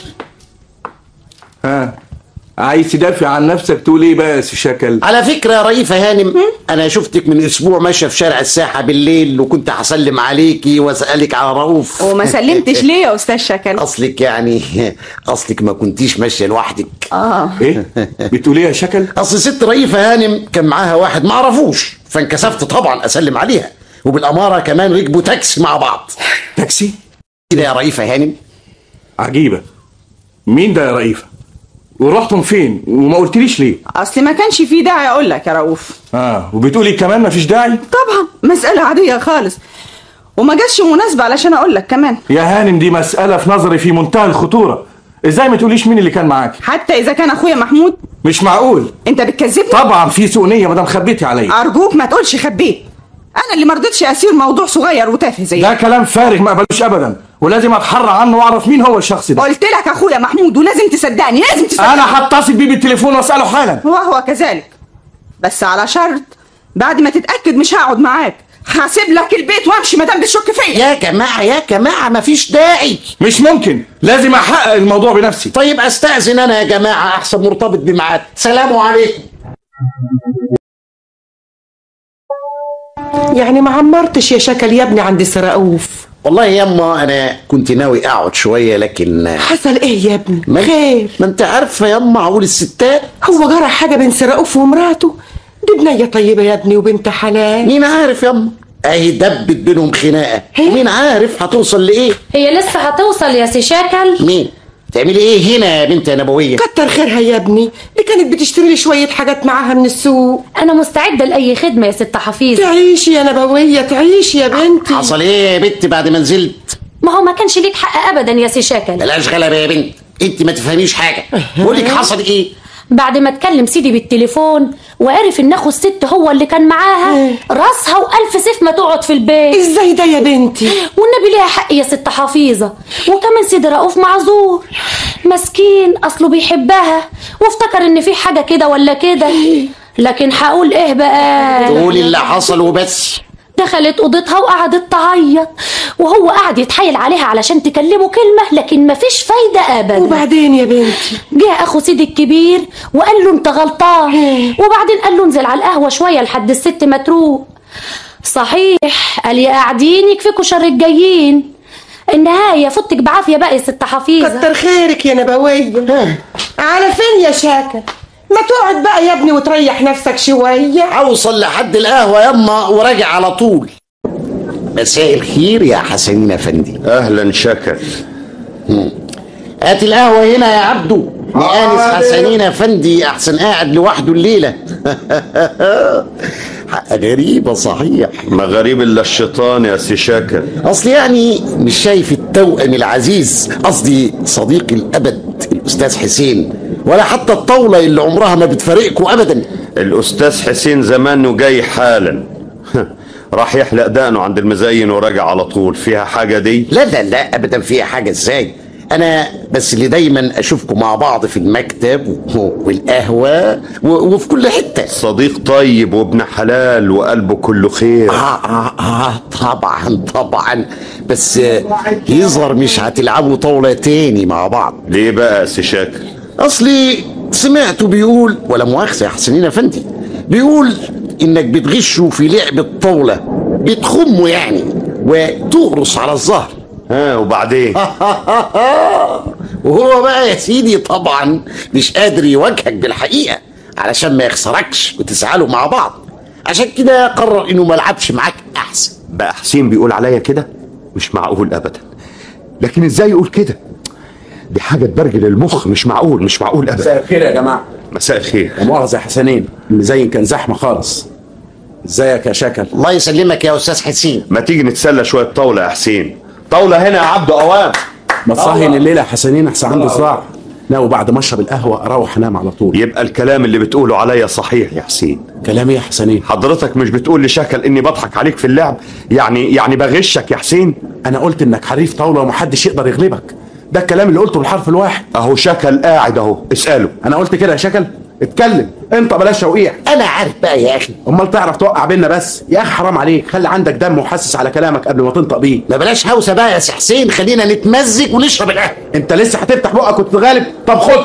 عايز تدافع عن نفسك تقول ايه بقى يا سي شكل؟ على فكرة يا رئيفة هانم، انا شفتك من اسبوع ماشية في شارع الساحة بالليل، وكنت هسلم عليكي واسألك على رؤوف. وما سلمتش ليه يا استاذ شكل؟ اصلك ما كنتيش ماشية لوحدك. ايه؟ بتقول ايه يا شكل؟ اصل ست رئيفة هانم كان معاها واحد ما اعرفوش، فانكسفت طبعا اسلم عليها، وبالامارة كمان ركبوا تاكسي مع بعض. تاكسي؟ كده يا رئيفة هانم؟ عجيبة. مين ده يا رئيفة؟ ورحتم فين وما قلتليش ليه؟ اصل ما كانش فيه داعي اقول لك يا رؤوف. وبتقولي كمان ما فيش داعي؟ طبعا مسألة عادية خالص، وما جاتش مناسبة علشان اقول لك كمان. يا هانم دي مسألة في نظري في منتهى الخطورة. ازاي ما تقوليش مين اللي كان معاك؟ حتى اذا كان اخويا محمود؟ مش معقول. انت بتكذبني؟ طبعا في سوء نية ما دام خبيتي عليا. ارجوك ما تقولش خبيت، انا اللي ما رضيتش اسير موضوع صغير وتافه زي ده. كلام فارغ ما اقبلوش ابدا، ولازم اتحرى عنه واعرف مين هو الشخص ده. قلت لك اخويا محمود ولازم تصدقني، لازم تصدقني. انا هتصل بيه بالتليفون واساله حالا. وهو كذلك، بس على شرط بعد ما تتاكد مش هقعد معاك، هسيب لك البيت وامشي ما دام بتشك فيا. يا جماعه مفيش داعي. مش ممكن، لازم احقق الموضوع بنفسي. طيب استاذن انا يا جماعه، احسن مرتبط بميعاد. سلام عليكم. يعني ما عمرتش يا شكل يا ابني عند سي رؤوف؟ والله ياما انا كنت ناوي اقعد شويه، لكن حصل ايه يا ابني؟ خير؟ ما انت عارفه ياما عقول الستات. هو جرى حاجه بين سي رؤوف ومراته؟ دي بنيه طيبه يا ابني وبنت حلال. مين عارف ياما، اهي دبت بينهم خناقه، مين عارف هتوصل لايه؟ هي لسه هتوصل يا سي شكل. مين؟ تعملي ايه هنا يا بنت يا نبويه؟ كتر خيرها يا ابني، دي كانت بتشتري لي شويه حاجات معاها من السوق. انا مستعده لاي خدمه يا ست حفيظه. تعيشي يا نبويه، تعيشي يا بنتي. حصل ايه يا بنت بعد ما نزلت؟ ما هو ما كانش ليك حق ابدا يا سي شكل. بلاش غلبه يا بنت، انت ما تفهميش حاجه. بقول لك حصل ايه؟ بعد ما اتكلم سيدي بالتليفون وعرف ان اخو الست هو اللي كان معاها، راسها والف سيف ما تقعد في البيت. ازاي ده يا بنتي؟ والنبي ليها حق يا ست حفيظه، وكمان سيدي رؤوف معذور مسكين، اصله بيحبها وافتكر ان في حاجه كده ولا كده. لكن هقول ايه بقى؟ تقولي اللي حصل وبس. دخلت اوضتها وقعدت تعيط، وهو قعد يتحايل عليها علشان تكلمه كلمه، لكن مفيش فايده ابدا. وبعدين يا بنتي؟ جه اخو سيدي الكبير وقال له انت غلطان، وبعدين قال له انزل على القهوه شويه لحد الست ما تروق. صحيح قال يا قاعدين يكفيكوا شر الجايين. النهايه فتك بعافيه بقى يا ست حفيظه. كتر خيرك يا نبويه. على فين يا شاكر؟ ما تقعد بقى يا ابني وتريح نفسك شويه. اوصل لحد القهوه ياما وراجع على طول. مساء الخير يا حسنين افندي. اهلا شكر. هات القهوه هنا يا عبدو. مؤانس حسنين افندي احسن قاعد لوحده الليله. حق غريبه صحيح. ما غريب الا الشيطان يا سي شاكر. اصل يعني مش شايف التوأم العزيز، قصدي صديقي الابد الاستاذ حسين، ولا حتى الطاوله اللي عمرها ما بتفارقكوا ابدا. الاستاذ حسين زمانه جاي حالا. راح يحلق دقنه عند المزين وراجع على طول. فيها حاجه دي؟ لا لا لا ابدا. فيها حاجه ازاي؟ انا بس اللي دايما اشوفكم مع بعض في المكتب والقهوه وفي كل حته. صديق طيب وابن حلال وقلبه كله خير. طبعا طبعا. بس يظهر مش هتلعبوا طاوله تاني مع بعض. ليه بقى يا سي شاكر؟ اصلي سمعته بيقول، ولا مؤاخذه يا حسنين افندي، بيقول انك بتغشوا في لعب الطاوله، بتخموا يعني وتقرص على الظهر. وبعدين؟ وهو بقى يا سيدي طبعا مش قادر يواجهك بالحقيقه علشان ما يخسركش وتسعلوا مع بعض، عشان كده قرر انه ما يلعبش معاك احسن. بقى حسين بيقول عليا كده؟ مش معقول ابدا. لكن ازاي يقول كده؟ دي حاجه تبرجل المخ. مش معقول مش معقول ابدا. مساء الخير يا جماعه. مساء الخير. لا مؤاخذه يا حسنين، المزين كان زحمه خالص. ازيك يا شكل؟ الله يسلمك يا استاذ حسين. ما تيجي نتسلى شويه طاوله يا حسين؟ طاوله هنا يا عبده اوام. ما تصحين الليله يا حسنين احسن عندي صداع. لا وبعد ما اشرب القهوه اروح انام على طول. يبقى الكلام اللي بتقوله عليا صحيح يا حسين. كلام ايه يا حسنين؟ حضرتك مش بتقول لشكل اني بضحك عليك في اللعب؟ يعني بغشك يا حسين؟ انا قلت انك حريف طاوله ومحدش يقدر يغلبك. ده الكلام اللي قلته بالحرف الواحد. اهو شكل قاعد اهو، اساله. انا قلت كده يا شكل؟ اتكلم انت بلاش توقيع. انا عارف بقى يا اخي. امال تعرف توقع بينا بس يا اخي؟ حرام عليك، خلي عندك دم وحسس على كلامك قبل ما تنطق بيه. ما بلاش هوسه بقى يا سي حسين، خلينا نتمزج ونشرب القهوه. انت لسه هتفتح بقك وتتغالب؟ طب خد.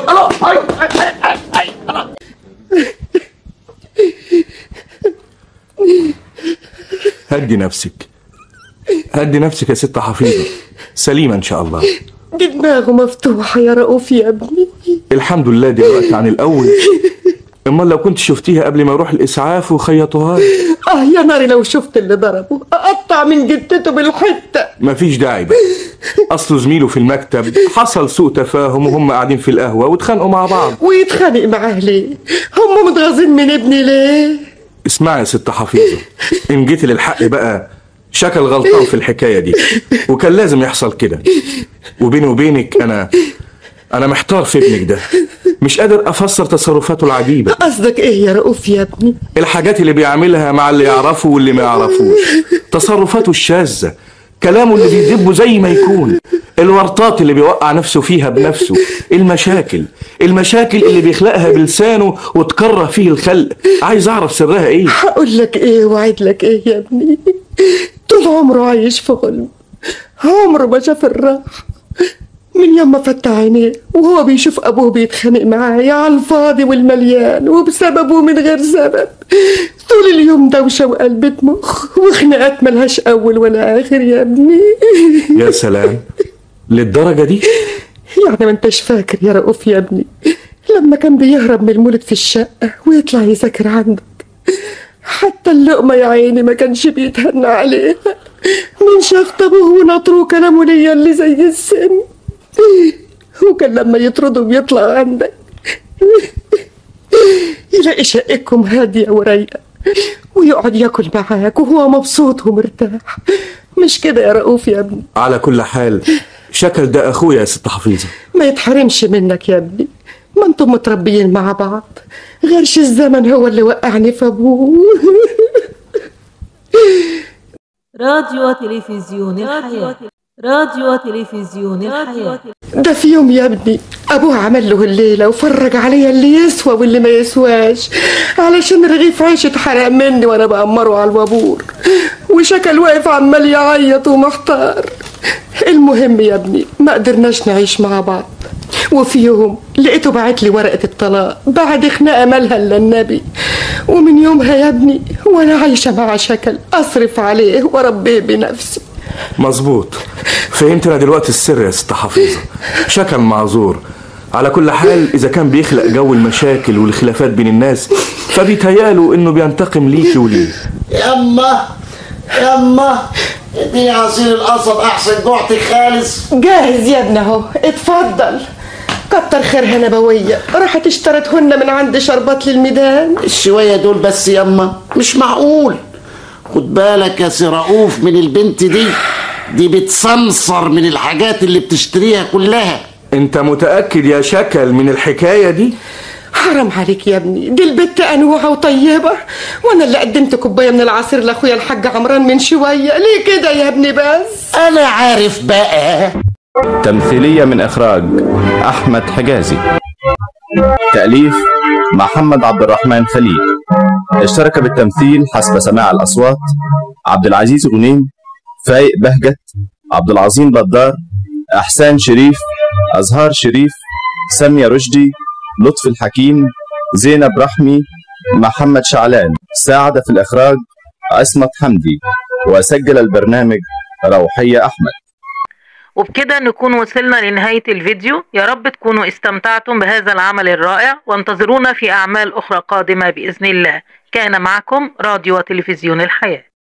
هدي نفسك، هدي نفسك يا ست حفيظه، سليمه ان شاء الله. دي دماغه مفتوحه يا رؤوف يا ابني. الحمد لله دلوقتي عن الاول. امال لو كنت شفتيها قبل ما يروح الاسعاف وخيطوها. يا ناري لو شفت اللي ضربه اقطع من جدته بالحته. مفيش داعي بقى. اصله زميله في المكتب حصل سوء تفاهم وهم قاعدين في القهوه واتخانقوا مع بعض. ويتخانق معاه ليه؟ هم متغاظين من ابني ليه؟ اسمعي يا ست حفيظه، ان جيت للحق بقى شكل غلطان في الحكايه دي، وكان لازم يحصل كده. وبيني وبينك انا محتار في ابنك ده، مش قادر افسر تصرفاته العجيبه. قصدك ايه يا رؤوف يا ابني؟ الحاجات اللي بيعملها مع اللي يعرفه واللي ما يعرفوش، تصرفاته الشاذه، كلامه اللي بيدبه زي ما يكون، الورطات اللي بيوقع نفسه فيها بنفسه، المشاكل اللي بيخلقها بلسانه وتكره فيه الخلق. عايز اعرف سرها ايه. هقول لك ايه وعد لك ايه يا ابني؟ طول عمره عايش في غلب، عمره ما شاف الراحه. من يوم ما فتح عينيه وهو بيشوف ابوه بيتخانق معاه على الفاضي والمليان وبسببه من غير سبب، طول اليوم دوشه وقلب مخ وخناقات ملهاش اول ولا اخر يا ابني. يا سلام، للدرجه دي؟ يعني ما انتش فاكر يا رؤوف يا ابني لما كان بيهرب من المولد في الشقه ويطلع يذاكر عندك؟ حتى اللقمه يا عيني ما كانش بيتهنى عليها من شخط ابوه ونطره كلامه ليا اللي زي السن. وكان لما يطرده ويطلع عندك يلاقي شقتكم هاديه ورايقه ويقعد ياكل معاك وهو مبسوط ومرتاح. مش كده يا رؤوف يا ابني؟ على كل حال شكل ده اخويا يا ست حفيظه. ما يتحرمش منك يا ابني، ما انتم متربيين مع بعض. غيرش الزمن هو اللي وقعني في ابوه. راديو تلفزيون الحياة. راديو تلفزيون الحياة. ده في يوم يا ابني ابوه عمل له الليله وفرج عليا اللي يسوى واللي ما يسواش، علشان رغيف عيش اتحرق مني وانا بأمره على الوابور، وشكل واقف عمال يعيط ومحتار. المهم يا ابني ما قدرناش نعيش مع بعض، وفي يوم لقيته بعت لي ورقه الطلاق بعد خناقه مالها الا النبي. ومن يومها يا ابني وانا عايشه مع شكل اصرف عليه واربيه بنفسي. مظبوط، فهمت انا دلوقتي السر يا ست حفيظه. شكل معذور. على كل حال اذا كان بيخلق جو المشاكل والخلافات بين الناس فبيتهيأله انه بينتقم ليكي وليه. يما اديني عصير القصب احسن، جوعتي خالص. جاهز يا ابني اهو، اتفضل. كتر خيرها نبوية، راحت اشترتهن من عند شربات للميدان. الشوية دول بس ياما مش معقول. خد بالك يا سي رؤوف من البنت دي بتسمسر من الحاجات اللي بتشتريها كلها. انت متأكد يا شكل من الحكاية دي؟ حرام عليك يا ابني، دي البت أنوعة وطيبة، وانا اللي قدمت كوباية من العصير لاخويا الحاج عمران من شوية. ليه كده يا ابني بس؟ انا عارف بقى. تمثيلية من إخراج أحمد حجازي، تأليف محمد عبد الرحمن خليل. اشترك بالتمثيل حسب سماع الأصوات عبد العزيز غنيم، فايق بهجت، عبد العظيم بدار، أحسان شريف، أزهار شريف، سامية رشدي، لطفي الحكيم، زينب رحمي، محمد شعلان. ساعد في الإخراج عصمت حمدي، وسجل البرنامج روحية أحمد. وبكده نكون وصلنا لنهاية الفيديو. يا رب تكونوا استمتعتم بهذا العمل الرائع، وانتظرونا في أعمال أخرى قادمة بإذن الله. كان معكم راديو وتلفزيون الحياة.